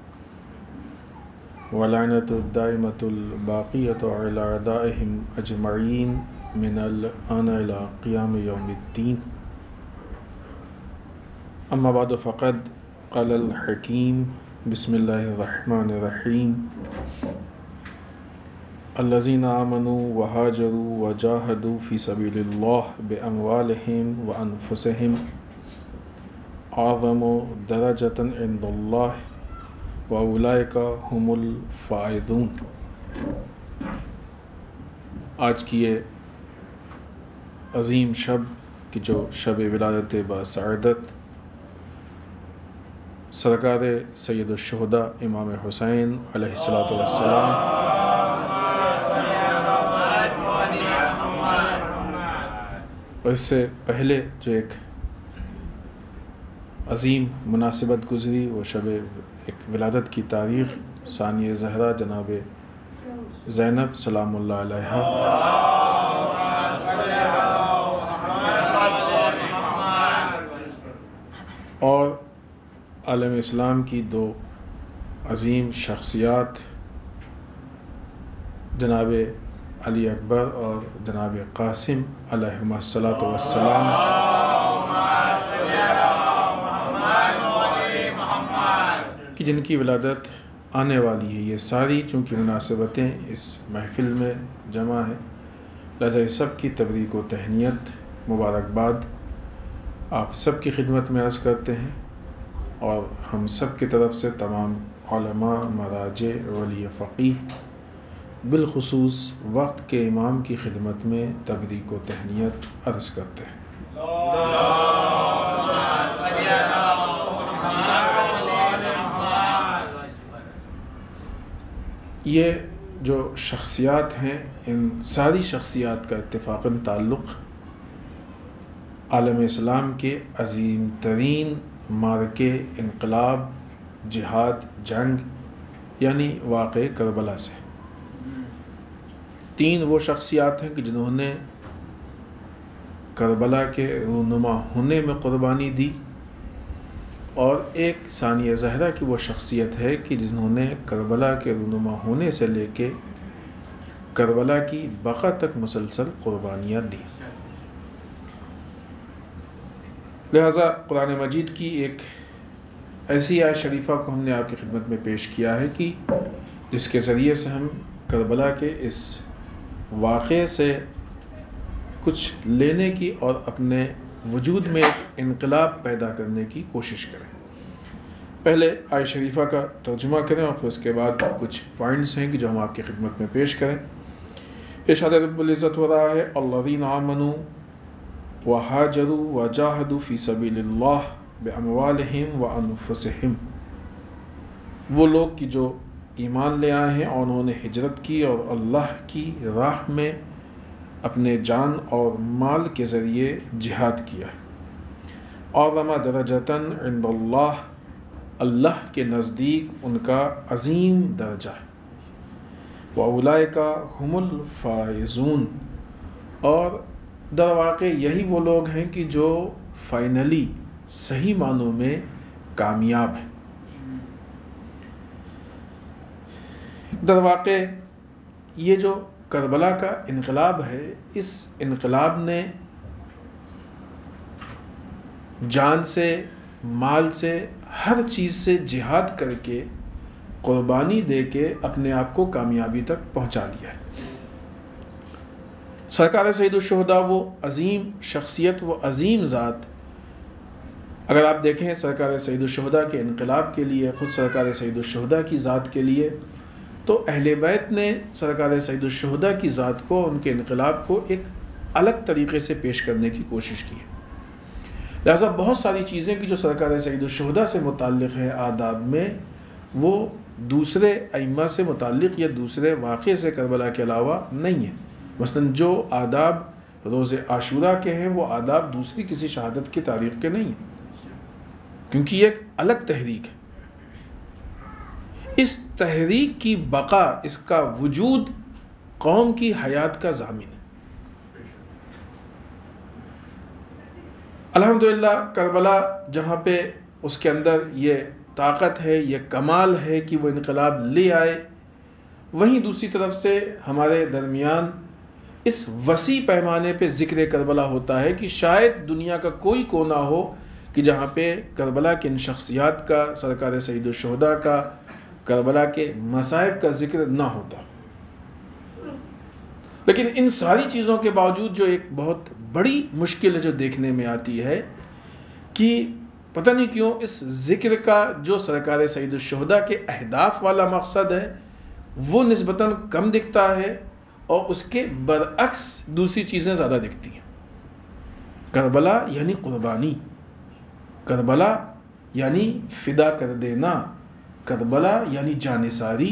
ولعنۃ الدائمۃ الباقیۃ علی اعدائہم اجمعین من الآن الی قیام یوم الدین. اما بعد فقد قال الحکیم بسم اللہ الرحمن الرحیم. الذین آمنوا وہاجروا وجاہدوا فی سبیل اللہ باموالہم وانفسہم اعظم درجۃ عند اللہ واولئک هم الفائزون. آج کی یہ عظیم شب کی جو شب ولادت باسعادت سرکار سید الشہداء امام حسین علیہ الصلاۃ والسلام اور اس سے پہلے جو ایک عظیم مناسبت گزری وہ شب ایک ولادت کی تاریخ ثانیہ زہرا جناب زینب سلام اللہ علیہا اور عالم اسلام کی دو عظیم شخصیات جناب علی اکبر اور جناب قاسم علیہم الصلاۃ والسلام کہ جن کی ولادت آنے والی ہے. یہ ساری چونکہ مناسبتیں اس محفل میں جمع ہیں لہذا یہ سب کی تبریک و تہنیت مبارکباد آپ سب کی خدمت میں عرض کرتے ہیں اور ہم سب کی طرف سے تمام علماء، مراجع، ولی فقیہ، بالخصوص وقت کے امام کی خدمت میں تبریک و تہنیت عرض کرتے ہیں۔ یہ جو شخصیات ہیں، ان ساری شخصیات کا اتفاقاً تعلق عالم اسلام کے عظیم ترین معرکے، انقلاب، جہاد، جنگ یعنی واقعہ کربلا سے۔ تین وہ شخصیات ہیں کہ جنہوں نے کربلا کے رونما ہونے میں قربانی دی، اور ایک ثانیہ زہرا کی وہ شخصیت ہے کہ جنہوں نے کربلا کے رونما ہونے سے لے کے کربلا کی بقا تک مسلسل قربانیاں دی۔ لہذا قرآن مجید کی ایک ایسی آیت شریفہ کو ہم نے آپ کی خدمت میں پیش کیا ہے کہ جس کے ذریعے سے ہم کربلا کے اس واقعے سے کچھ لینے کی اور اپنے وجود میں انقلاب پیدا کرنے کی کوشش کریں۔ پہلے آیت شریفہ کا ترجمہ کریں اور پھر اس کے بعد کچھ پوائنٹس ہیں کہ جو ہم آپ کی خدمت میں پیش کریں۔ ارشاد رب العزت ہو رہا ہے، الذین آمنوا وہاجروا وجاہدوا فی سبیل اللہ باموالہم وانفسہم، وہ لوگ کہ جو ایمان لے آئے ہیں اور انہوں نے ہجرت کی اور اللہ کی راہ میں اپنے جان اور مال کے ذریعے جہاد کیا ہے۔ اعظم درجۃ عند اللہ، اللہ کے نزدیک ان کا عظیم درجہ ہے۔ وَأُولَئِكَ هُمُ الْفَائِزُونَ، اور در واقع یہی وہ لوگ ہیں کہ جو فائنلی صحیح معنوں میں کامیاب ہیں۔ در واقع یہ جو کربلا کا انقلاب ہے، اس انقلاب نے جان سے، مال سے، ہر چیز سے جہاد کر کے، قربانی دے کے اپنے آپ کو کامیابی تک پہنچا لیا ہے۔ سرکار سید الشہداء وہ عظیم شخصیت، وہ عظیم ذات، اگر آپ دیکھیں سرکار سید الشہداء کے انقلاب کے لیے، خود سرکار سید الشہداء کی ذات کے لیے، تو اہل بیت نے سرکار سید الشہداء کی ذات کو، ان کے انقلاب کو ایک الگ طریقے سے پیش کرنے کی کوشش کی ہے۔ لہذا بہت ساری چیزیں کہ جو سرکار سید الشہداء سے متعلق ہے آداب میں، وہ دوسرے ائمہ سے متعلق یا دوسرے واقعے سے کربلا کے علاوہ نہیں ہیں۔ مثلا جو آداب روز عاشوراء کے ہیں، وہ آداب دوسری کسی شہادت کی تاریخ کے نہیں ہیں، کیونکہ یہ ایک الگ تحریک ہے۔ اس تحریک کی بقا، اس کا وجود قوم کی حیات کا ضامن ہے۔ الحمدللہ کربلا جہاں پہ اس کے اندر یہ طاقت ہے، یہ کمال ہے کہ وہ انقلاب لے آئے، وہیں دوسری طرف سے ہمارے درمیان اس وسیع پیمانے پہ ذکر کربلا ہوتا ہے کہ شاید دنیا کا کوئی کونا ہو کہ جہاں پہ کربلا کے ان شخصیات کا، سرکار سید الشہداء کا، کربلا کے مصائب کا ذکر نہ ہوتا۔ لیکن ان ساری چیزوں کے باوجود جو ایک بہت بڑی مشکل ہے جو دیکھنے میں آتی ہے کہ پتہ نہیں کیوں اس ذکر کا جو سرکار سید الشہداء کے اہداف والا مقصد ہے وہ نسبتاً کم دکھتا ہے، اور اس کے برعکس دوسری چیزیں زیادہ دکھتی ہیں۔ کربلا یعنی قربانی، کربلا یعنی فدا کر دینا، کربلا یعنی جانثاری،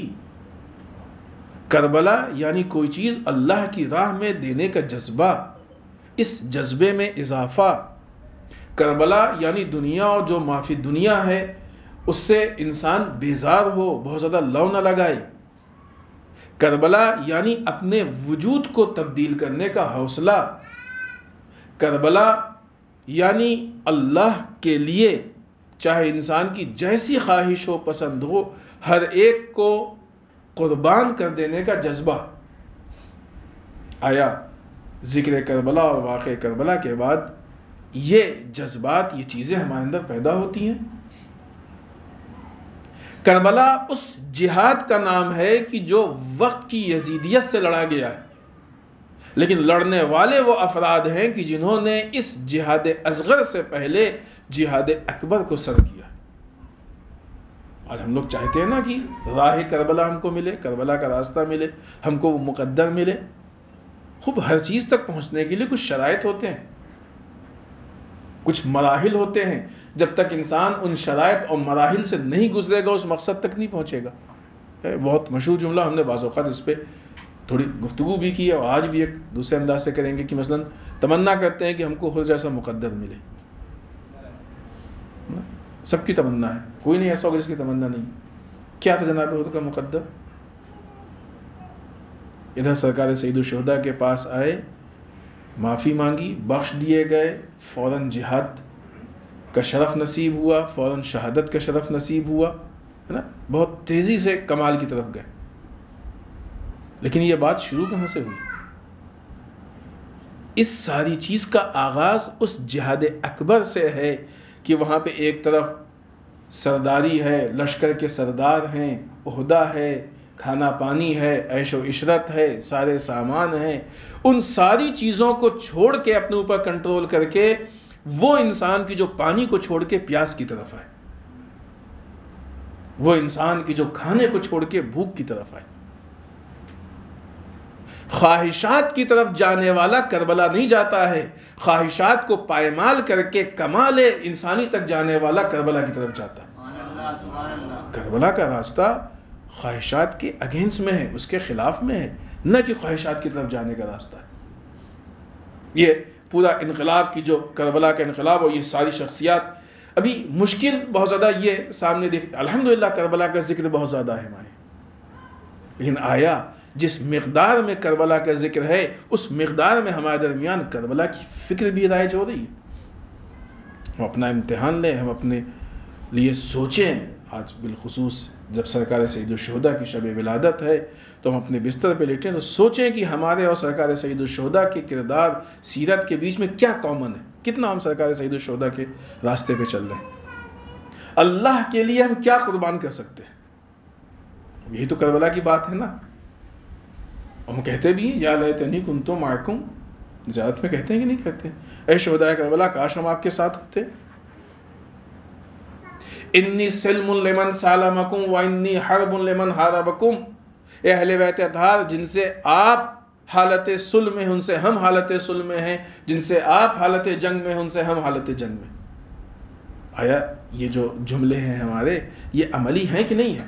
کربلا یعنی کوئی چیز اللہ کی راہ میں دینے کا جذبہ، اس جذبے میں اضافہ، کربلا یعنی دنیا اور جو معافی دنیا ہے اس سے انسان بیزار ہو، بہت زیادہ لو نہ لگائے، کربلا یعنی اپنے وجود کو تبدیل کرنے کا حوصلہ، کربلا یعنی اللہ کے لیے چاہے انسان کی جیسی خواہش ہو، پسند ہو، ہر ایک کو قربان کر دینے کا جذبہ۔ آیا ذکر کربلا اور واقع کربلا کے بعد یہ جذبات، یہ چیزیں ہمارے اندر پیدا ہوتی ہیں؟ کربلا اس جہاد کا نام ہے کہ جو وقت کی یزیدیت سے لڑا گیا ہے، لیکن لڑنے والے وہ افراد ہیں کہ جنہوں نے اس جہاد اصغر سے پہلے جہاد اکبر کو سر کیا. آج ہم لوگ چاہتے ہیں نا کہ راہ کربلا ہم کو ملے، کربلا کا راستہ ملے، ہم کو وہ مقدر ملے. خوب ہر چیز تک پہنچنے کے لیے کچھ شرائط ہوتے ہیں، کچھ مراحل ہوتے ہیں. جب تک انسان ان شرائط اور مراحل سے نہیں گزرے گا اس مقصد تک نہیں پہنچے گا. بہت مشہور جملہ، ہم نے بعض اوقات اس پہ تھوڑی گفتگو بھی کی ہے اور آج بھی ایک دوسرے انداز سے کریں گے کہ مثلا تمنا کرتے ہیں کہ ہم کو خود جیسا مقدر ملے. سب کی تمنا ہے، کوئی نہیں ایسا ہوگا جس کی تمنا نہیں. کیا تھا جناب حضور کا مقدر؟ ادھر سرکار سید الشہداء کے پاس آئے، معافی مانگی، بخش دیے گئے، فوراً جہاد کا شرف نصیب ہوا، فوراً شہادت کا شرف نصیب ہوا، ہے نا. بہت تیزی سے کمال کی طرف گئے. لیکن یہ بات شروع کہاں سے ہوئی؟ اس ساری چیز کا آغاز اس جہاد اکبر سے ہے کہ وہاں پہ ایک طرف سرداری ہے، لشکر کے سردار ہیں، عہدہ ہے، کھانا پانی ہے، عیش و عشرت ہے، سارے سامان ہیں. ان ساری چیزوں کو چھوڑ کے اپنے اوپر کنٹرول کر کے وہ انسان کی جو پانی کو چھوڑ کے پیاس کی طرف آئے، وہ انسان کی جو کھانے کو چھوڑ کے بھوک کی طرف آئے. خواہشات کی طرف جانے والا کربلا نہیں جاتا ہے، خواہشات کو پائمال کر کے کمال انسانی تک جانے والا کربلا کی طرف جاتا ہے. کربلا کا راستہ خواہشات کے اگینسٹ میں ہے، اس کے خلاف میں ہے، نہ کہ خواہشات کی طرف جانے کا راستہ ہے. یہ پورا انقلاب کی جو کربلا کا انقلاب اور یہ ساری شخصیات، ابھی مشکل بہت زیادہ یہ سامنے دیکھ، الحمدللہ کربلا کا ذکر بہت زیادہ ہے ہمارے، لیکن آیا جس مقدار میں کربلا کا ذکر ہے اس مقدار میں ہمارے درمیان کربلا کی فکر بھی رائج ہو رہی ہے؟ ہم اپنا امتحان لیں، ہم اپنے لیے سوچیں. آج بالخصوص جب سرکار سید الشہداء کی شب ولادت ہے تو ہم اپنے بستر پہ لیٹیں تو سوچیں کہ ہمارے اور سرکار سید الشہداء کے کردار، سیرت کے بیچ میں کیا کامن ہے، کتنا ہم سرکار سید الشہداء کے راستے پہ چل رہے ہیں. اللہ کے لیے ہم کیا قربان کر سکتے ہیں؟ یہی تو کربلا کی بات ہے نا. ہم کہتے بھی ہیں یا لیتنی کنت معکم، زیارت میں کہتے ہیں کہ نہیں کہتے ہیں؟ اے شہدائے کربلا کاش ہم آپ کے ساتھ ہوتے. انی سلم لمن سالمکم و انی حرب لمن حاربکم. اے اہل بیت اطہار، جن سے آپ حالت صلح میں ان سے ہم حالت صلح میں ہیں، جن سے آپ حالت جنگ میں ان سے ہم حالت جنگ میں. آیا یہ جو جملے ہیں ہمارے یہ عملی ہیں کہ نہیں ہیں؟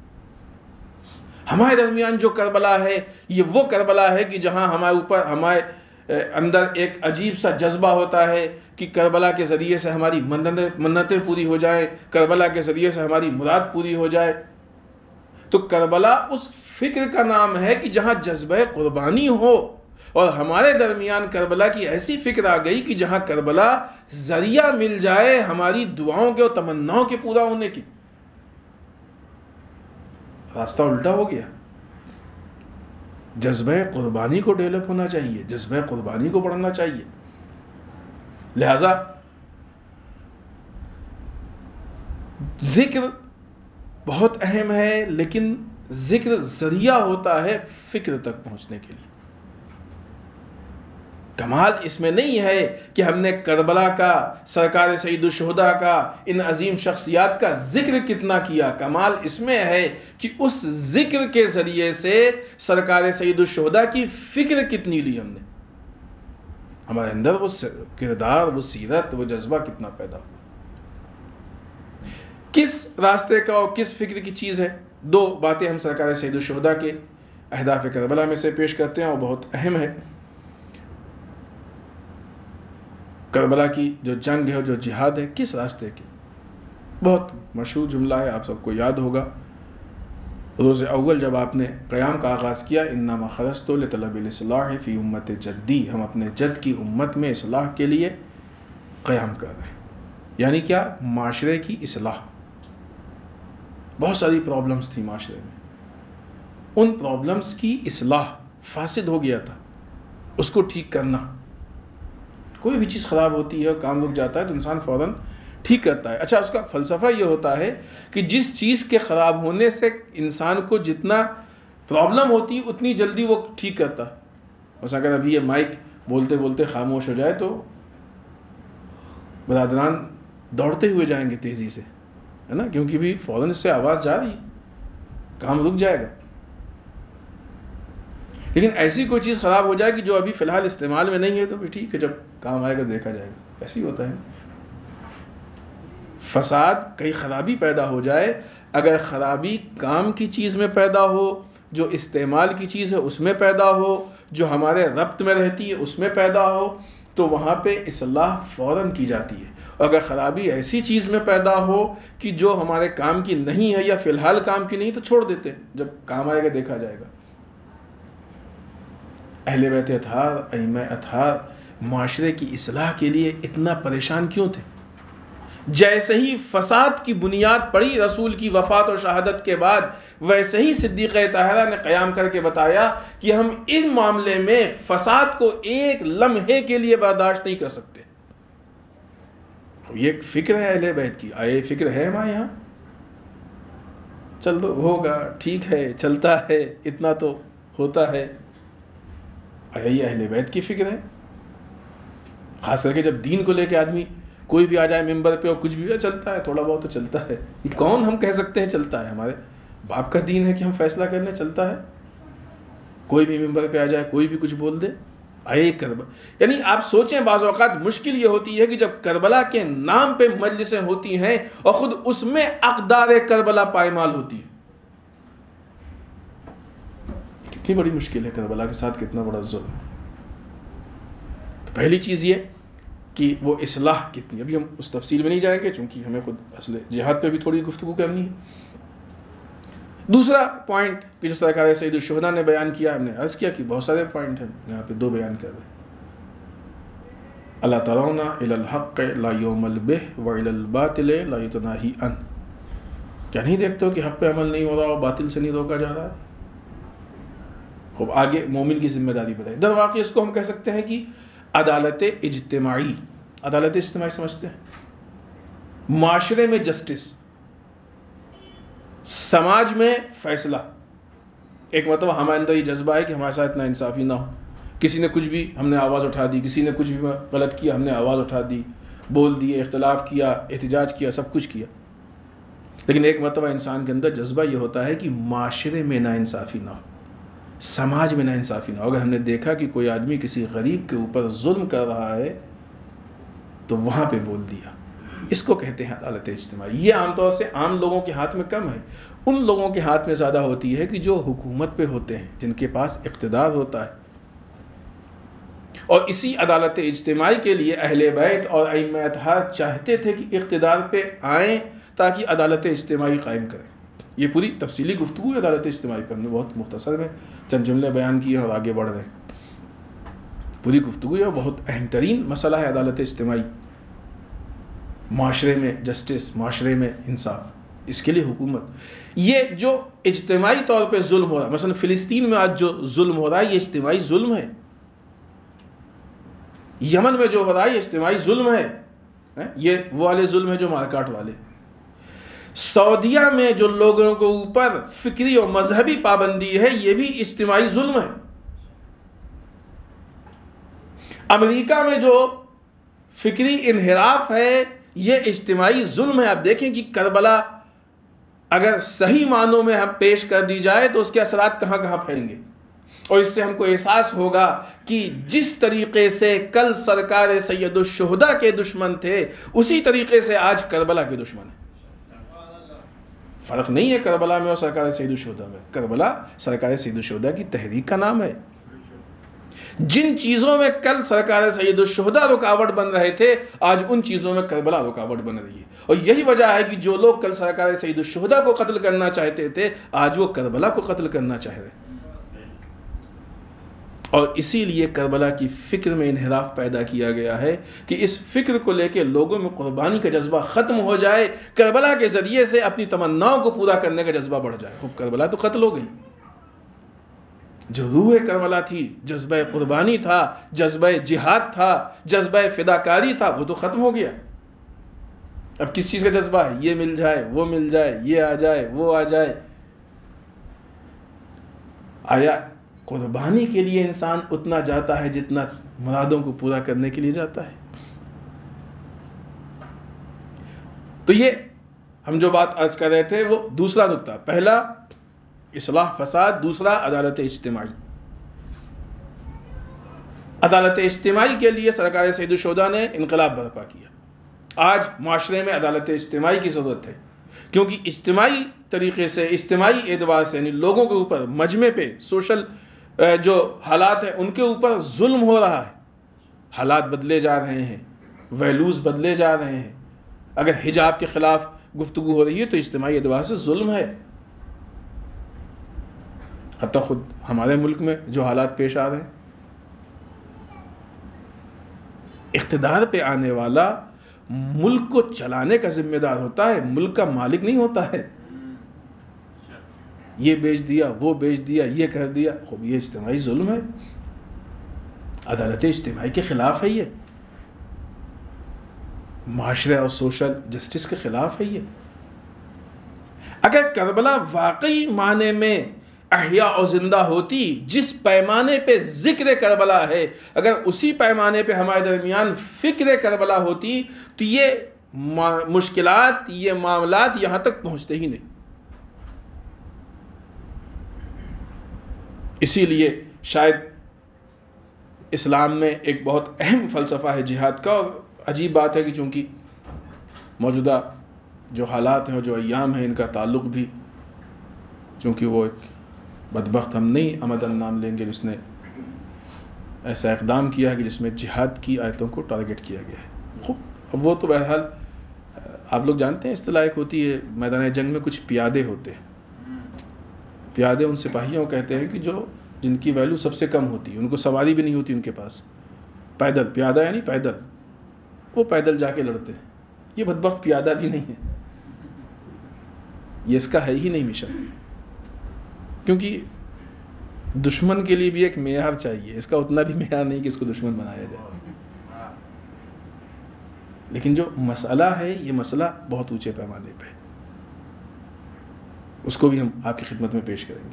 ہمارے درمیان جو کربلا ہے یہ وہ کربلا ہے کہ جہاں ہمارے اندر ایک عجیب سا جذبہ ہوتا ہے کہ کربلا کے ذریعے سے ہماری منتیں پوری ہو جائیں، کربلا کے ذریعے سے ہماری مراد پوری ہو جائے. تو کربلا اس فکر کا نام ہے کہ جہاں جذبہ قربانی ہو، اور ہمارے درمیان کربلا کی ایسی فکر آ گئی کہ جہاں کربلا ذریعہ مل جائے ہماری دعاؤں کے اور تمناؤں کے پورا ہونے کی. راستہ الٹا ہو گیا. جذبہ قربانی کو ڈیولپ ہونا چاہیے، جذبہ قربانی کو بڑھنا چاہیے. لہذا ذکر بہت اہم ہے، لیکن ذکر ذریعہ ہوتا ہے فکر تک پہنچنے کے لیے. کمال اس میں نہیں ہے کہ ہم نے کربلا کا، سرکار سید الشہداء کا، ان عظیم شخصیات کا ذکر کتنا کیا. کمال اس میں ہے کہ اس ذکر کے ذریعے سے سرکار سید الشہداء کی فکر کتنی لی ہم نے، ہمارے اندر وہ کردار، وہ سیرت، وہ جذبہ کتنا پیدا ہوا. کس راستے کا اور کس فکر کی چیز ہے؟ دو باتیں ہم سرکار سید الشہداء کے اہداف کربلا میں سے پیش کرتے ہیں اور بہت اہم ہے. کربلا کی جو جنگ ہے، جو جہاد ہے، کس راستے کی؟ بہت مشہور جملہ ہے، آپ سب کو یاد ہوگا. روز اول جب آپ نے قیام کا آغاز کیا، انما خرجت لطلب الاصلاح فی امت جدی، ہم اپنے جد کی امت میں اصلاح کے لیے قیام کر رہے ہیں. یعنی کیا؟ معاشرے کی اصلاح. بہت ساری پرابلمز تھی معاشرے میں، ان پرابلمز کی اصلاح، فاسد ہو گیا تھا، اس کو ٹھیک کرنا. کوئی بھی چیز خراب ہوتی ہے، کام رک جاتا ہے تو انسان فوراً ٹھیک کرتا ہے. اچھا، اس کا فلسفہ یہ ہوتا ہے کہ جس چیز کے خراب ہونے سے انسان کو جتنا پرابلم ہوتی اتنی جلدی وہ ٹھیک کرتا. بس اگر ابھی یہ مائک بولتے بولتے خاموش ہو جائے تو برادران دوڑتے ہوئے جائیں گے تیزی سے، ہے نا، کیونکہ بھی فوراً اس سے آواز جا رہی ہے، کام رک جائے گا۔ لیکن ایسی کوئی چیز خراب ہو جائے کہ جو ابھی فی الحال استعمال میں نہیں ہے تو بھی ٹھیک ہے، جب کام آئے گا دیکھا جائے گا، ایسے ہی ہوتا ہے۔ فساد، کہیں خرابی پیدا ہو جائے، اگر خرابی کام کی چیز میں پیدا ہو، جو استعمال کی چیز ہے اس میں پیدا ہو، جو ہمارے ربط میں رہتی ہے اس میں پیدا ہو، تو وہاں پہ اصلاح فوراً کی جاتی ہے۔ اور اگر خرابی ایسی چیز میں پیدا ہو کہ جو ہمارے کام کی نہیں ہے یا فی الحال کام کی نہیں، تو چھوڑ دیتے ہیں، جب کام آئے گا دیکھا جائے گا۔ اہل بیت اطہار، ائمہ اطہار معاشرے کی اصلاح کے لیے اتنا پریشان کیوں تھے؟ جیسے ہی فساد کی بنیاد پڑی رسول کی وفات اور شہادت کے بعد، ویسے ہی صدیقہ طاہرہ نے قیام کر کے بتایا کہ ہم ان معاملے میں فساد کو ایک لمحے کے لیے برداشت نہیں کر سکتے۔ یہ فکر ہے اہل بیت کی، آئے فکر ہے ہمارے یہاں؟ چل دو، ہوگا، ٹھیک ہے، چلتا ہے، اتنا تو ہوتا ہے۔ یہ اہل بیت کی فکر ہے؟ خاص کر کے جب دین کو لے کے آدمی کوئی بھی آ جائے ممبر پہ اور کچھ بھی چلتا ہے، تھوڑا بہت تو چلتا ہے۔ یہ کون ہم کہہ سکتے ہیں چلتا ہے؟ ہمارے باپ کا دین ہے کہ ہم فیصلہ کر لیں چلتا ہے؟ کوئی بھی ممبر پہ آ جائے، کوئی بھی کچھ بول دے، آئے کربلا۔ یعنی آپ سوچیں، بعض اوقات مشکل یہ ہوتی ہے کہ جب کربلا کے نام پہ مجلسیں ہوتی ہیں اور خود اس میں اقدار کربلا پائمال ہوتی ہے، کتنی بڑی مشکل ہے، کربلا کے ساتھ کتنا بڑا ظلم۔ تو پہلی چیز یہ کہ وہ اصلاح کتنی، ابھی ہم اس تفصیل میں نہیں جائیں گے چونکہ ہمیں خود اصل جہاد پہ بھی تھوڑی گفتگو کرنی ہے۔ دوسرا پوائنٹ کہ جس طرح سید الشہداء نے بیان کیا، ہم نے عرض کیا کہ بہت سارے پوائنٹ ہیں، یہاں پہ 2 بیان کر رہے ہیں۔ اللہ ترون الی الحق لا یعمل بہ والی الباطل لا یتناہی عنہ، کیا نہیں دیکھتے ہو کہ حق پہ عمل نہیں ہو رہا اور باطل سے نہیں روکا جا رہا ہے؟ خوب آگے مومن کی ذمہ داری بتائی۔ در واقع اس کو ہم کہہ سکتے ہیں کہ عدالت اجتماعی۔ عدالت اجتماعی سمجھتے ہیں؟ معاشرے میں جسٹس، سماج میں فیصلہ۔ ایک مرتبہ ہمارے اندر یہ جذبہ ہے کہ ہمارے ساتھ اتنا انصافی نہ ہو، کسی نے کچھ بھی ہم نے آواز اٹھا دی، کسی نے کچھ بھی غلط کیا ہم نے آواز اٹھا دی، بول دیے، اختلاف کیا، احتجاج کیا، سب کچھ کیا۔ لیکن ایک مرتبہ انسان کے اندر جذبہ یہ ہوتا ہے کہ معاشرے میں ناانصافی نہ ہو، سماج میں ناانصافی نہ ہو۔ اگر ہم نے دیکھا کہ کوئی آدمی کسی غریب کے اوپر ظلم کر رہا ہے تو وہاں پہ بول دیا، اس کو کہتے ہیں عدالت اجتماعی۔ یہ عام طور سے عام لوگوں کے ہاتھ میں کم ہے، ان لوگوں کے ہاتھ میں زیادہ ہوتی ہے کہ جو حکومت پہ ہوتے ہیں، جن کے پاس اقتدار ہوتا ہے۔ اور اسی عدالت اجتماعی کے لیے اہل بیت اور ائمہ اطہار چاہتے تھے کہ اقتدار پہ آئیں تاکہ عدالت اجتماعی قائم کریں۔ یہ پوری تفصیلی گفتگو ہے عدالت اجتماعی پر، ہم نے بہت مختصر میں چند جملے بیان کیے اور آگے بڑھ رہے ہیں۔ پوری گفتگو ہے، بہت اہم ترین مسئلہ ہے عدالت اجتماعی۔ معاشرے میں جسٹس، معاشرے میں انصاف، اس کے لیے حکومت۔ یہ جو اجتماعی طور پہ ظلم ہو رہا ہے، مثلا فلسطین میں آج جو ظلم ہو رہا ہے یہ اجتماعی ظلم ہے، یمن میں جو ہو رہا ہے یہ اجتماعی ظلم ہے، یہ وہ والے ظلم ہے جو مارکاٹ والے۔ سعودیہ میں جو لوگوں کے اوپر فکری اور مذہبی پابندی ہے یہ بھی اجتماعی ظلم ہے۔ امریکہ میں جو فکری انحراف ہے یہ اجتماعی ظلم ہے۔ آپ دیکھیں کہ کربلا اگر صحیح معنوں میں ہم پیش کر دی جائے تو اس کے اثرات کہاں کہاں پھیلیں گے، اور اس سے ہم کو احساس ہوگا کہ جس طریقے سے کل سرکار سید الشہداء کے دشمن تھے اسی طریقے سے آج کربلا کے دشمن ہیں۔ فرق نہیں ہے کربلا میں اور سرکار سید الشہداء میں، کربلا سرکار سید الشہداء کی تحریک کا نام ہے۔ جن چیزوں میں کل سرکار سید الشہداء رکاوٹ بن رہے تھے آج ان چیزوں میں کربلا رکاوٹ بن رہی ہے، اور یہی وجہ ہے کہ جو لوگ کل سرکار سید الشہداء کو قتل کرنا چاہتے تھے آج وہ کربلا کو قتل کرنا چاہ رہے ہیں۔ اور اسی لیے کربلا کی فکر میں انحراف پیدا کیا گیا ہے کہ اس فکر کو لے کے لوگوں میں قربانی کا جذبہ ختم ہو جائے، کربلا کے ذریعے سے اپنی تمناؤں کو پورا کرنے کا جذبہ بڑھ جائے۔ خوب کربلا تو قتل ہو گئی، جو روح کربلا تھی، جذبہ قربانی تھا، جذبہ جہاد تھا، جذبہ فداکاری تھا، وہ تو ختم ہو گیا۔ اب کس چیز کا جذبہ ہے؟ یہ مل جائے، وہ مل جائے، یہ آ جائے، وہ آ جائے۔ آیا قربانی کے لیے انسان اتنا جاتا ہے جتنا مرادوں کو پورا کرنے کے لیے جاتا ہے. تو یہ ہم جو بات عرض کر رہے تھے وہ دوسرا نقطہ. پہلا اصلاح فساد، دوسرا عدالت اجتماعی. عدالت اجتماعی کے لیے سرکار سید الشہداء نے انقلاب برپا کیا. آج معاشرے میں عدالت اجتماعی کی ضرورت ہے، کیونکہ اجتماعی طریقے سے، اجتماعی اعتبار سے، یعنی لوگوں کے اوپر، مجمع پہ، سوشل جو حالات ہیں ان کے اوپر ظلم ہو رہا ہے. حالات بدلے جا رہے ہیں، ویلوز بدلے جا رہے ہیں. اگر حجاب کے خلاف گفتگو ہو رہی ہے تو اجتماعی اعتبار سے ظلم ہے. حتیٰ خود ہمارے ملک میں جو حالات پیش آ رہے ہیں، اقتدار پہ آنے والا ملک کو چلانے کا ذمہ دار ہوتا ہے، ملک کا مالک نہیں ہوتا ہے. یہ بیچ دیا، وہ بیچ دیا، یہ کر دیا. خوب یہ اجتماعی ظلم ہے، عدالت اجتماعی کے خلاف ہے. یہ معاشرے اور سوشل جسٹس کے خلاف ہے. یہ اگر کربلا واقعی معنی میں احیاء اور زندہ ہوتی، جس پیمانے پہ ذکر کربلا ہے، اگر اسی پیمانے پہ ہمارے درمیان فکر کربلا ہوتی تو یہ مشکلات، یہ معاملات یہاں تک پہنچتے ہی نہیں. اسی لیے شاید اسلام میں ایک بہت اہم فلسفہ ہے جہاد کا. اور عجیب بات ہے کہ چونکہ موجودہ جو حالات ہیں اور جو ایام ہیں ان کا تعلق بھی، چونکہ وہ ایک بدبخت، ہم نہیں عمدن نام لیں گے، جس نے ایسا اقدام کیا ہے کہ جس میں جہاد کی آیتوں کو ٹارگٹ کیا گیا ہے. اب وہ تو بہرحال آپ لوگ جانتے ہیں اصطلاح ایک ہوتی ہے میدان جنگ میں کچھ پیادے ہوتے ہیں. پیادے ان سپاہیوں کہتے ہیں کہ جن کی ویلیو سب سے کم ہوتی ہے، ان کو سواری بھی نہیں ہوتی ان کے پاس. پیدل، پیادہ یعنی پیدل، وہ پیدل جا کے لڑتے ہیں. یہ بدبخت پیادہ بھی نہیں ہے، یہ اس کا ہے ہی نہیں مشن. کیونکہ دشمن کے لیے بھی ایک معیار چاہیے، اس کا اتنا بھی معیار نہیں کہ اس کو دشمن بنایا جائے. لیکن جو مسئلہ ہے، یہ مسئلہ بہت اونچے پیمانے پہ، اس کو بھی ہم آپ کی خدمت میں پیش کریں گے.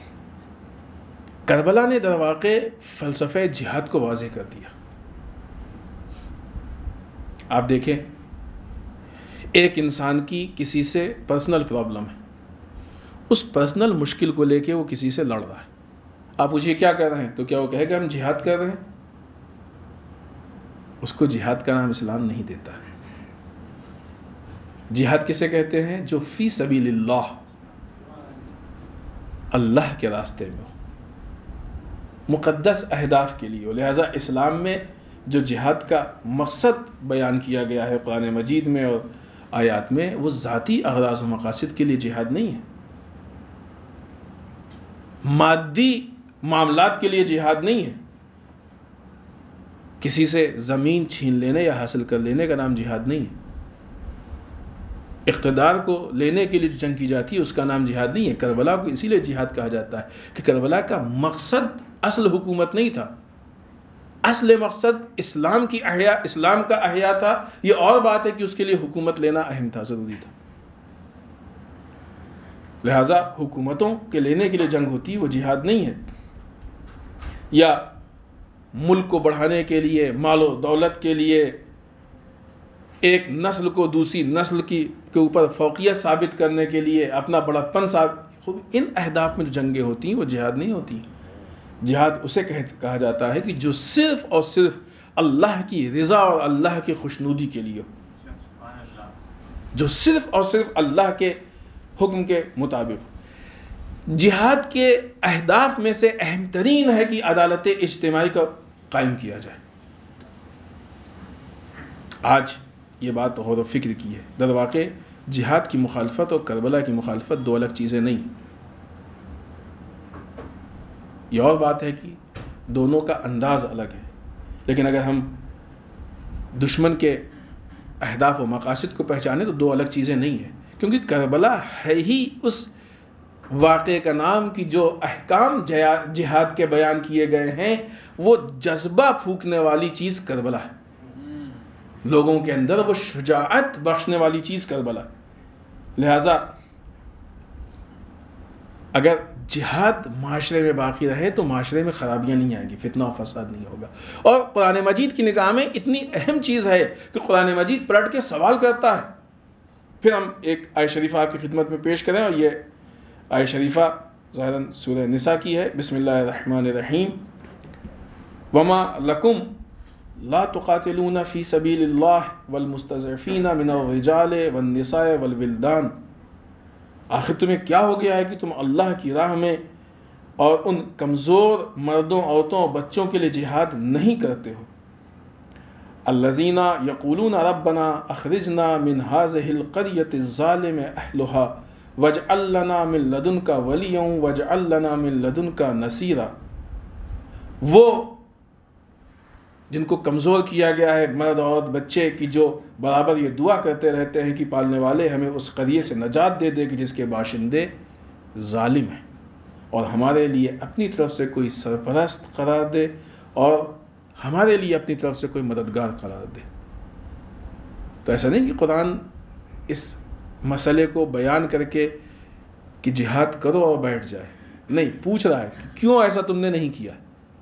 کربلا نے در واقع فلسفہ جہاد کو واضح کر دیا. آپ دیکھیں، ایک انسان کی کسی سے پرسنل پرابلم ہے، اس پرسنل مشکل کو لے کے وہ کسی سے لڑ رہا ہے. آپ پوچھئے کیا کر رہے ہیں تو کیا وہ کہے گا ہم جہاد کر رہے ہیں؟ اس کو جہاد کا نام اسلام نہیں دیتا. جہاد کسے کہتے ہیں؟ جو فی سبیل اللہ، اللہ کے راستے میں ہو، مقدس اہداف کے لیے ہو. لہٰذا اسلام میں جو جہاد کا مقصد بیان کیا گیا ہے قرآن مجید میں اور آیات میں، وہ ذاتی اغراض و مقاصد کے لیے جہاد نہیں ہے. مادی معاملات کے لیے جہاد نہیں ہے. کسی سے زمین چھین لینے یا حاصل کر لینے کا نام جہاد نہیں ہے. اقتدار کو لینے کے لیے جو جنگ کی جاتی ہے اس کا نام جہاد نہیں ہے. کربلا کو اسی لیے جہاد کہا جاتا ہے کہ کربلا کا مقصد اصل حکومت نہیں تھا. اصل مقصد اسلام کی احیاء، اسلام کا احیاء تھا. یہ اور بات ہے کہ اس کے لیے حکومت لینا اہم تھا، ضروری تھا. لہٰذا حکومتوں کے لینے کے لیے جنگ ہوتی ہے، وہ جہاد نہیں ہے. یا ملک کو بڑھانے کے لیے، مال و دولت کے لیے، ایک نسل کو دوسری نسل کے اوپر فوقیت ثابت کرنے کے لیے، اپنا بڑا پن خود ان اہداف میں جو جنگیں ہوتی ہیں وہ جہاد نہیں ہوتی. جہاد اسے کہا جاتا ہے کہ جو صرف اور صرف اللہ کی رضا اور اللہ کی خوشنودی کے لیے ہو، جو صرف اور صرف اللہ کے حکم کے مطابق. جہاد کے اہداف میں سے اہم ترین ہے کہ عدالت اجتماعی کا قائم کیا جائے. آج یہ بات غور و فکر کی ہے. در واقع جہاد کی مخالفت اور کربلا کی مخالفت دو الگ چیزیں نہیں. یہ اور بات ہے کہ دونوں کا انداز الگ ہے، لیکن اگر ہم دشمن کے اہداف و مقاصد کو پہچانے تو دو الگ چیزیں نہیں ہیں. کیونکہ کربلا ہے ہی اس واقعے کا نام کہ جو احکام جہاد کے بیان کیے گئے ہیں وہ جذبہ پھونکنے والی چیز کربلا ہے. لوگوں کے اندر وہ شجاعت بخشنے والی چیز کربلا ہے. لہٰذا اگر جہاد معاشرے میں باقی رہے تو معاشرے میں خرابیاں نہیں آئیں گی، فتنہ و فساد نہیں ہوگا. اور قرآن مجید کی نگاہ میں اتنی اہم چیز ہے کہ قرآن مجید پلٹ کے سوال کرتا ہے. پھر ہم ایک آیت شریفہ آپ کی خدمت میں پیش کریں، اور یہ آیت شریفہ ظاہراً سورہ نساء کی ہے. بسم اللہ الرحمن الرحیم. وما لکم لا تقاتلون فی سبیل اللہ والمستضعفین من الرجال والنساء والولدان. آخر تمہیں کیا ہو گیا ہے کہ تم اللہ کی راہ میں اور ان کمزور مردوں، عورتوں اور بچوں کے لیے جہاد نہیں کرتے ہو. الذین یقولون ربنا اخرجنا من هذه القریۃ الظالم اہلها واجعل لنا من لدنک ولیا واجعل لنا من لدنک نصیرا. وہ جن کو کمزور کیا گیا ہے، مرد عورت بچے، کی جو برابر یہ دعا کرتے رہتے ہیں کہ پالنے والے ہمیں اس قریے سے نجات دے دے کہ جس کے باشندے ظالم ہیں، اور ہمارے لیے اپنی طرف سے کوئی سرپرست قرار دے اور ہمارے لیے اپنی طرف سے کوئی مددگار قرار دے. تو ایسا نہیں کہ قرآن اس مسئلے کو بیان کر کے کہ جہاد کرو اور بیٹھ جائے، نہیں، پوچھ رہا ہے کہ کیوں ایسا تم نے نہیں کیا.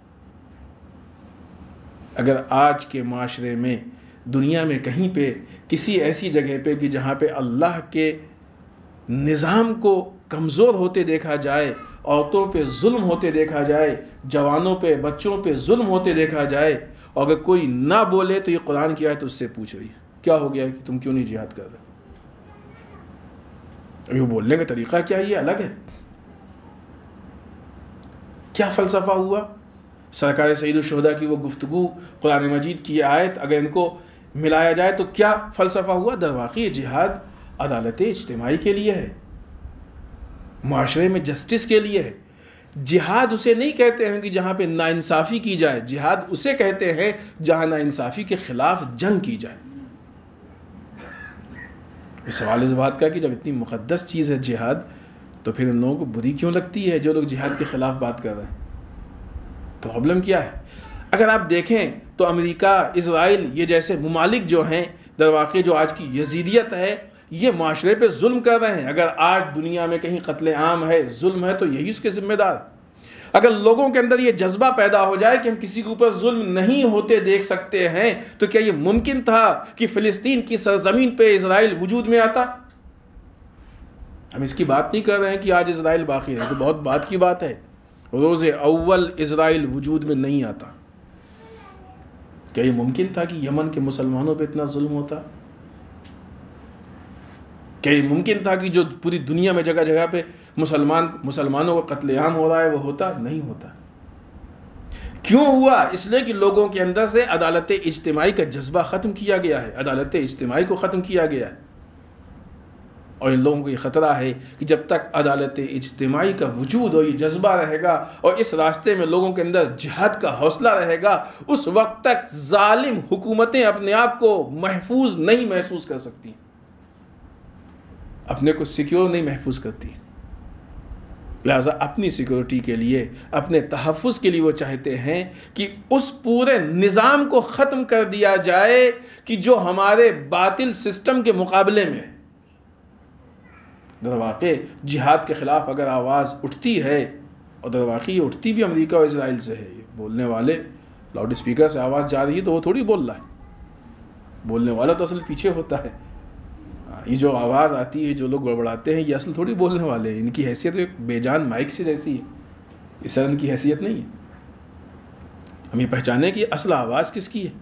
اگر آج کے معاشرے میں، دنیا میں کہیں پہ، کسی ایسی جگہ پہ کہ جہاں پہ اللہ کے نظام کو کمزور ہوتے دیکھا جائے، عورتوں پہ ظلم ہوتے دیکھا جائے، جوانوں پہ، بچوں پہ ظلم ہوتے دیکھا جائے، اور اگر کوئی نہ بولے تو یہ قرآن کی آیت اس سے پوچھ رہی ہے کیا ہو گیا کہ تم کیوں نہیں جہاد کر رہے. ابھی وہ بولنے کا طریقہ کیا یہ الگ ہے. کیا فلسفہ ہوا؟ سرکار سید الشہداء کی وہ گفتگو، قرآن مجید کی یہ آیت، اگر ان کو ملایا جائے تو کیا فلسفہ ہوا؟ در واقع جہاد عدالت اجتماعی کے لیے ہے، معاشرے میں جسٹس کے لیے ہے. جہاد اسے نہیں کہتے ہیں کہ جہاں پہ ناانصافی کی جائے، جہاد اسے کہتے ہیں جہاں ناانصافی کے خلاف جنگ کی جائے. سوال اس بات کا کہ جب اتنی مقدس چیز ہے جہاد، تو پھر ان لوگوں کو بری کیوں لگتی ہے جو لوگ جہاد کے خلاف بات کر رہے ہیں؟ پرابلم کیا ہے؟ اگر آپ دیکھیں تو امریکہ، اسرائیل، یہ جیسے ممالک جو ہیں، در واقع جو آج کی یزیدیت ہے، یہ معاشرے پہ ظلم کر رہے ہیں. اگر آج دنیا میں کہیں قتل عام ہے، ظلم ہے، تو یہی اس کے ذمہ دار. اگر لوگوں کے اندر یہ جذبہ پیدا ہو جائے کہ ہم کسی کے اوپر ظلم نہیں ہوتے دیکھ سکتے ہیں، تو کیا یہ ممکن تھا کہ فلسطین کی سرزمین پہ اسرائیل وجود میں آتا؟ ہم اس کی بات نہیں کر رہے ہیں کہ آج اسرائیل باقی ہے، تو بہت بات کی بات ہے. روز اول اسرائیل وجود میں نہیں آتا. کیا یہ ممکن تھا کہ یمن کے مسلمانوں پہ اتنا ظلم ہوتا؟ کیا یہ ممکن تھا کہ جو پوری دنیا میں جگہ جگہ پہ مسلمانوں کو قتل عام ہو رہا ہے وہ ہوتا؟ نہیں ہوتا. کیوں ہوا؟ اس لیے کہ لوگوں کے اندر سے عدالت اجتماعی کا جذبہ ختم کیا گیا ہے، عدالت اجتماعی کو ختم کیا گیا ہے. اور ان لوگوں کو یہ خطرہ ہے کہ جب تک عدالت اجتماعی کا وجود اور یہ جذبہ رہے گا اور اس راستے میں لوگوں کے اندر جہاد کا حوصلہ رہے گا، اس وقت تک ظالم حکومتیں اپنے آپ کو محفوظ نہیں محسوس کر سکتی، اپنے کو سیکیور نہیں محفوظ کرتی. لہٰذا اپنی سیکیورٹی کے لیے، اپنے تحفظ کے لیے وہ چاہتے ہیں کہ اس پورے نظام کو ختم کر دیا جائے کہ جو ہمارے باطل سسٹم کے مقابلے میں. در واقع جہاد کے خلاف اگر آواز اٹھتی ہے، اور در واقع یہ اٹھتی بھی امریکہ اور اسرائیل سے ہے، یہ بولنے والے لاؤڈ اسپیکر سے آواز جا رہی ہے تو وہ تھوڑی بول رہا ہے، بولنے والا تو اصل پیچھے ہوتا ہے. یہ جو آواز آتی ہے، جو لوگ بڑبڑاتے ہیں، یہ اصل تھوڑی بولنے والے ہیں. ان کی حیثیت ایک بے جان مائک سے جیسی ہے، اس طرح ان کی حیثیت نہیں ہے. ہم یہ پہچانے کہ اصل آواز کس کی ہے.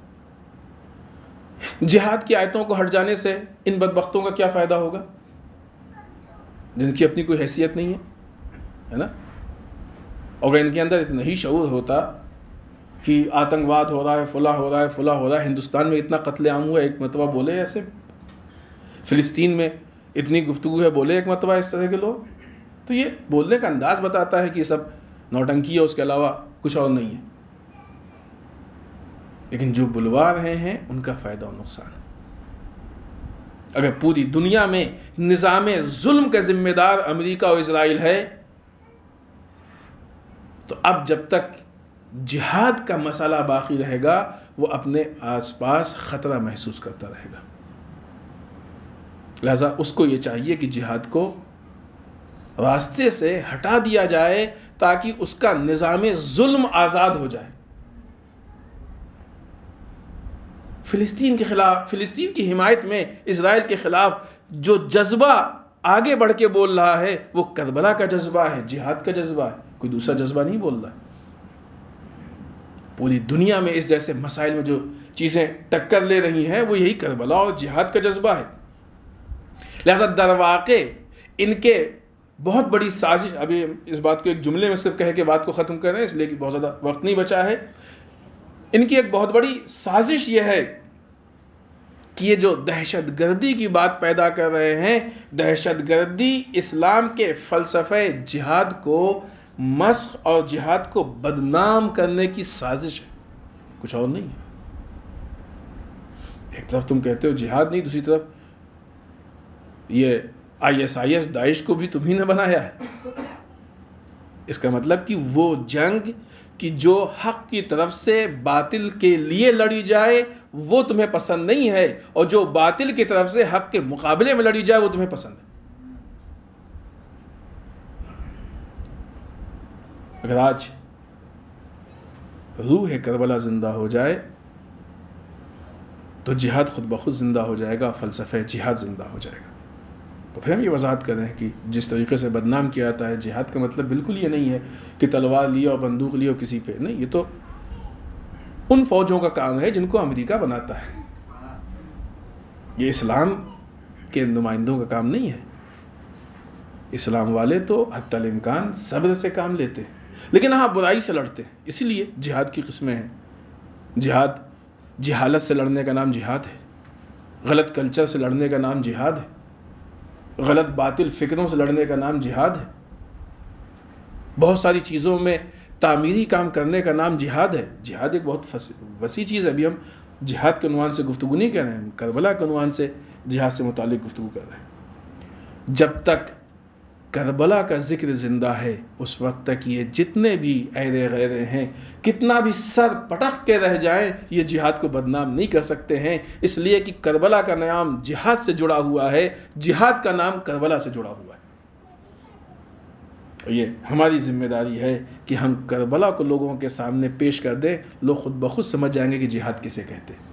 جہاد کی آیتوں کو ہٹ جانے سے ان بدبختوں کا کیا فائدہ ہوگا جن کی اپنی کوئی حیثیت نہیں ہے نا. اور اگر ان کے اندر اتنا ہی شعور ہوتا کہ آتنکواد ہو رہا ہے، فلاں ہو رہا ہے، فلاں ہو رہا ہے، ہندوستان میں اتنا قتل عام ہوا ہے، ایک مرتبہ بولے ایسے، فلسطین میں اتنی گفتگو ہے، بولے ایک مرتبہ اس طرح کے لوگ. تو یہ بولنے کا انداز بتاتا ہے کہ یہ سب نوٹنکی ہے، اس کے علاوہ کچھ اور نہیں ہے. لیکن جو بلوا رہے ہیں ان کا فائدہ اور نقصان. اگر پوری دنیا میں نظام ظلم کا ذمہ دار امریکہ اور اسرائیل ہے، تو اب جب تک جہاد کا مسئلہ باقی رہے گا وہ اپنے آس پاس خطرہ محسوس کرتا رہے گا. لہذا اس کو یہ چاہیے کہ جہاد کو راستے سے ہٹا دیا جائے تاکہ اس کا نظام ظلم آزاد ہو جائے. فلسطین کے خلاف، فلسطین کی حمایت میں اسرائیل کے خلاف جو جذبہ آگے بڑھ کے بول رہا ہے وہ کربلا کا جذبہ ہے، جہاد کا جذبہ ہے، کوئی دوسرا جذبہ نہیں بول رہا ہے. پوری دنیا میں اس جیسے مسائل میں جو چیزیں ٹکر لے رہی ہیں وہ یہی کربلا اور جہاد کا جذبہ ہے. لہذا در واقع ان کے بہت بڑی سازش، ابھی اس بات کو ایک جملے میں صرف کہہ کے بات کو ختم کر رہے ہیں اس لیے کہ بہت زیادہ وقت نہیں بچا ہے. ان کی ایک بہت بڑی سازش یہ ہے کہ یہ جو دہشت گردی کی بات پیدا کر رہے ہیں، دہشت گردی اسلام کے فلسفہ جہاد کو مسخ اور جہاد کو بدنام کرنے کی سازش ہے، کچھ اور نہیں ہے. ایک طرف تم کہتے ہو جہاد نہیں، دوسری طرف یہ ISIS داعش کو بھی تمہیں نے بنایا ہے. اس کا مطلب کہ وہ جنگ کہ جو حق کی طرف سے باطل کے لیے لڑی جائے وہ تمہیں پسند نہیں ہے، اور جو باطل کی طرف سے حق کے مقابلے میں لڑی جائے وہ تمہیں پسند ہے. اگر آج روح کربلا زندہ ہو جائے تو جہاد خود بخود زندہ ہو جائے گا، فلسفہ جہاد زندہ ہو جائے گا. تو پھر ہم یہ وضاحت کریں کہ جس طریقے سے بدنام کیا جاتا ہے جہاد کا مطلب بالکل یہ نہیں ہے کہ تلوار لیا اور بندوق لیا کسی پہ، نہیں، یہ تو ان فوجوں کا کام ہے جن کو امریکہ بناتا ہے. یہ اسلام کے نمائندوں کا کام نہیں ہے. اسلام والے تو حتی الامکان صبر سے کام لیتے ہیں، لیکن ہاں برائی سے لڑتے ہیں. اسی لیے جہاد کی قسمیں ہیں. جہاد جہالت سے لڑنے کا نام جہاد ہے، غلط کلچر سے لڑنے کا نام جہاد ہے، غلط باطل فکروں سے لڑنے کا نام جہاد ہے، بہت ساری چیزوں میں تعمیری کام کرنے کا نام جہاد ہے. جہاد ایک بہت وسیع چیز ہے. ابھی ہم جہاد کے عنوان سے گفتگو نہیں کر رہے ہیں، ہم کربلا کے عنوان سے جہاد سے متعلق گفتگو کر رہے ہیں. جب تک کربلا کا ذکر زندہ ہے اس وقت تک یہ جتنے بھی ایرے غیرے ہیں کتنا بھی سر پٹک کے رہ جائیں یہ جہاد کو بدنام نہیں کر سکتے ہیں، اس لیے کہ کربلا کا نام جہاد سے جڑا ہوا ہے، جہاد کا نام کربلا سے جڑا ہوا ہے. یہ ہماری ذمہ داری ہے کہ ہم کربلا کو لوگوں کے سامنے پیش کر دیں. لوگ خود بخود سمجھ جائیں گے کہ جہاد کسے کہتے ہیں.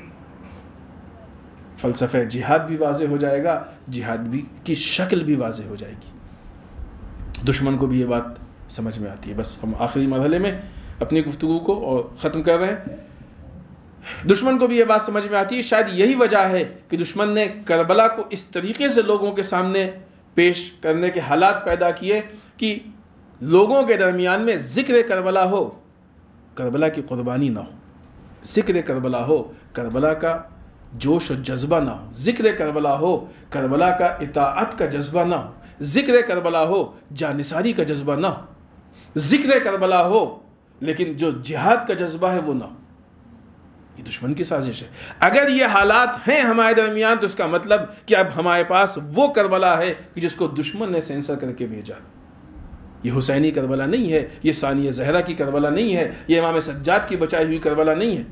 فلسفہ جہاد بھی واضح ہو جائے گا، جہاد بھی کی شکل بھی واضح ہو جائے گی. دشمن کو بھی یہ بات سمجھ میں آتی ہے. بس ہم آخری مرحلے میں اپنی گفتگو کو اور ختم کر رہے ہیں. دشمن کو بھی یہ بات سمجھ میں آتی ہے. شاید یہی وجہ ہے کہ دشمن نے کربلا کو اس طریقے سے لوگوں کے سامنے پیش کرنے کے حالات پیدا کیے کہ لوگوں کے درمیان میں ذکر کربلا ہو، کربلا کی قربانی نہ ہو. ذکر کربلا ہو، کربلا کا جوش و جذبہ نہ ہو. ذکر کربلا ہو، کربلا کا اطاعت کا جذبہ نہ ہو. ذکر کربلا ہو، جانثاری کا جذبہ نہ ہو. ذکر کربلا ہو لیکن جو جہاد کا جذبہ ہے وہ نہ ہو. یہ دشمن کی سازش ہے. اگر یہ حالات ہیں ہمارے درمیان تو اس کا مطلب کہ اب ہمارے پاس وہ کربلا ہے کہ جس کو دشمن نے سینسر کر کے بھیجا. یہ حسینی کربلا نہیں ہے، یہ ثانیہ زہرا کی کربلا نہیں ہے، یہ امام سجاد کی بچائی ہوئی کربلا نہیں ہے.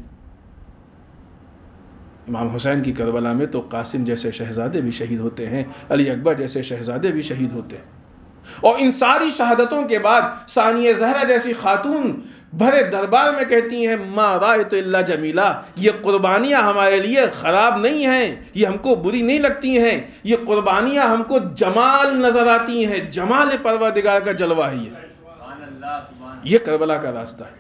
امام حسین کی کربلا میں تو قاسم جیسے شہزادے بھی شہید ہوتے ہیں، علی اکبر جیسے شہزادے بھی شہید ہوتے ہیں. اور ان ساری شہادتوں کے بعد ثانیہ زہرا جیسی خاتون بھرے دربار میں کہتی ہیں ما رأیت الا جمیلہ، یہ قربانیاں ہمارے لیے خراب نہیں ہیں، یہ ہم کو بری نہیں لگتی ہیں، یہ قربانیاں ہم کو جمال نظر آتی ہیں، جمال پروردگار کا جلوہ ہے. یہ کربلا کا راستہ ہے.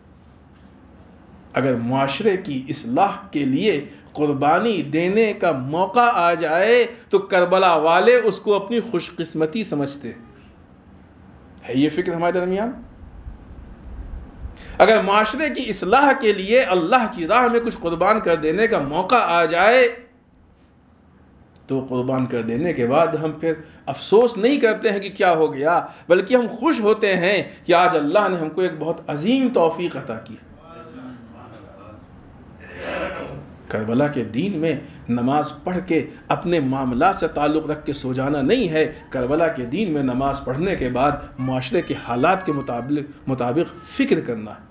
اگر معاشرے کی اصلاح کے لیے قربانی دینے کا موقع آ جائے تو کربلا والے اس کو اپنی خوش قسمتی سمجھتے ہے. یہ فکر ہمارے درمیان؟ اگر معاشرے کی اصلاح کے لیے اللہ کی راہ میں کچھ قربان کر دینے کا موقع آ جائے تو قربان کر دینے کے بعد ہم پھر افسوس نہیں کرتے ہیں کہ کیا ہو گیا، بلکہ ہم خوش ہوتے ہیں کہ آج اللہ نے ہم کو ایک بہت عظیم توفیق عطا کی. کربلا کے دین میں نماز پڑھ کے اپنے معاملات سے تعلق رکھ کے سو جانا نہیں ہے. کربلا کے دین میں نماز پڑھنے کے بعد معاشرے کے حالات کے مطابق فکر کرنا ہے.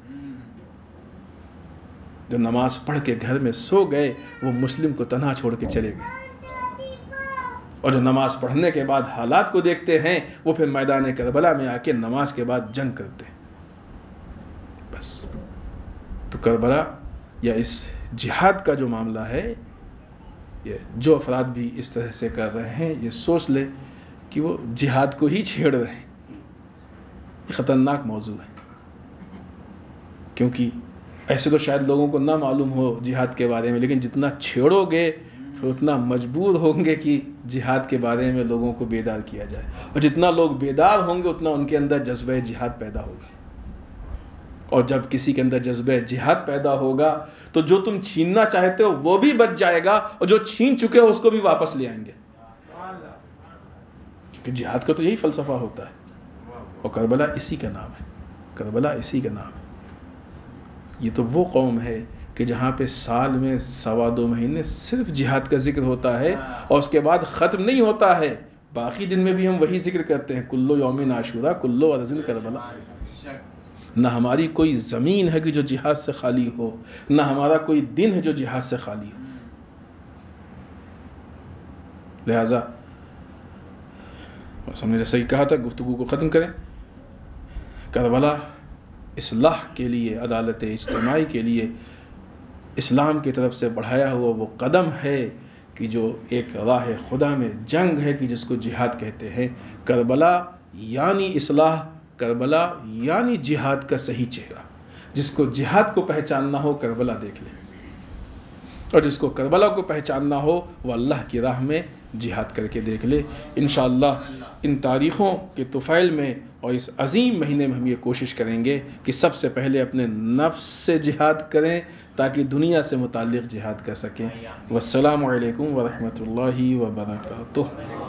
جو نماز پڑھ کے گھر میں سو گئے وہ مسلم کو تنہا چھوڑ کے چلے گئے. اور جو نماز پڑھنے کے بعد حالات کو دیکھتے ہیں وہ پھر میدان کربلا میں آ کے نماز کے بعد جنگ کرتے ہیں. بس تو کربلا یا اس جہاد کا جو معاملہ ہے، یہ جو افراد بھی اس طرح سے کر رہے ہیں یہ سوچ لے کہ وہ جہاد کو ہی چھیڑ رہے ہیں. یہ خطرناک موضوع ہے، کیونکہ ایسے تو شاید لوگوں کو نہ معلوم ہو جہاد کے بارے میں، لیکن جتنا چھیڑو گے پھر اتنا مجبور ہوں گے کہ جہاد کے بارے میں لوگوں کو بیدار کیا جائے، اور جتنا لوگ بیدار ہوں گے اتنا ان کے اندر جذبہ جہاد پیدا ہوگا. اور جب کسی کے اندر جذبہ جہاد پیدا ہوگا تو جو تم چھیننا چاہتے ہو وہ بھی بچ جائے گا، اور جو چھین چکے ہو اس کو بھی واپس لے آئیں گے. کیونکہ جہاد کا تو یہی فلسفہ ہوتا ہے، اور کربلا اسی کا نام ہے. کربلا اسی کا نام ہے. یہ تو وہ قوم ہے کہ جہاں پہ سال میں 2.25 مہینے صرف جہاد کا ذکر ہوتا ہے، اور اس کے بعد ختم نہیں ہوتا ہے. باقی دن میں بھی ہم وہی ذکر کرتے ہیں، کلو یوم عاشورہ کلو ارض کربلا. نہ ہماری کوئی زمین ہے کہ جو جہاد سے خالی ہو، نہ ہمارا کوئی دن ہے جو جہاد سے خالی ہو. لہذا بس ہم نے جیسا ہی کہا تھا گفتگو کو ختم کریں. کربلا اصلاح کے لیے، عدالت اجتماعی کے لیے اسلام کی طرف سے بڑھایا ہوا وہ قدم ہے کہ جو ایک راہ خدا میں جنگ ہے کہ جس کو جہاد کہتے ہیں. کربلا یعنی اصلاح، کربلا یعنی جہاد کا صحیح چہرہ. جس کو جہاد کو پہچاننا ہو کربلا دیکھ لے، اور جس کو کربلا کو پہچاننا ہو وہ اللہ کی راہ میں جہاد کر کے دیکھ لے. انشاءاللہ ان تاریخوں کے طفیل میں اور اس عظیم مہینے میں ہم یہ کوشش کریں گے کہ سب سے پہلے اپنے نفس سے جہاد کریں تاکہ دنیا سے متعلق جہاد کر سکیں. والسلام علیکم ورحمۃ اللہ وبرکاتہ.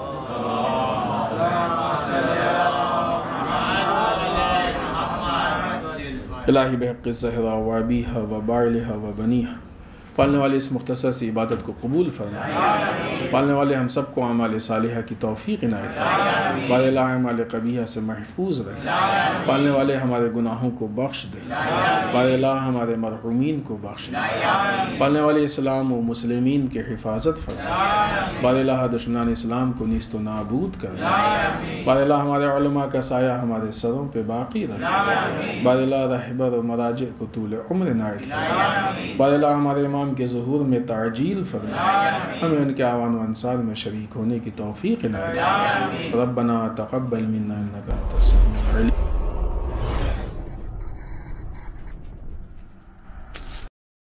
الہی بحق الزہرا و ابیہا و بعلہا و بنیہا، پالنے والے اس مختصر سی عبادت کو قبول فرمائے. پالنے والے ہم سب کو اعمال صالحہ کی توفیق عنایت فرمائے. بار اللہ اعمال قبیحہ سے محفوظ رکھے. پالنے والے ہمارے گناہوں کو بخش دے. بار اللہ ہمارے مرحومین کو بخش دے. پالنے والے اسلام و مسلمین کے حفاظت فرمائے. بار اللہ دشمنان اسلام کو نیست و نابود کر دے. بار اللہ ہمارے علماء کا سایہ ہمارے سروں پہ باقی رکھے. بار اللہ رہبر و مراجع کو طول عمر عنایت فرمائے. بار اللہ ہمارے امام کے ظہور میں تعجیل فرمائے. ہمیں ان کے اعوان و انصار میں شریک ہونے کی توفیق عنایت فرمائے. ربنا تقبل منا انک انت السمیع العلیم.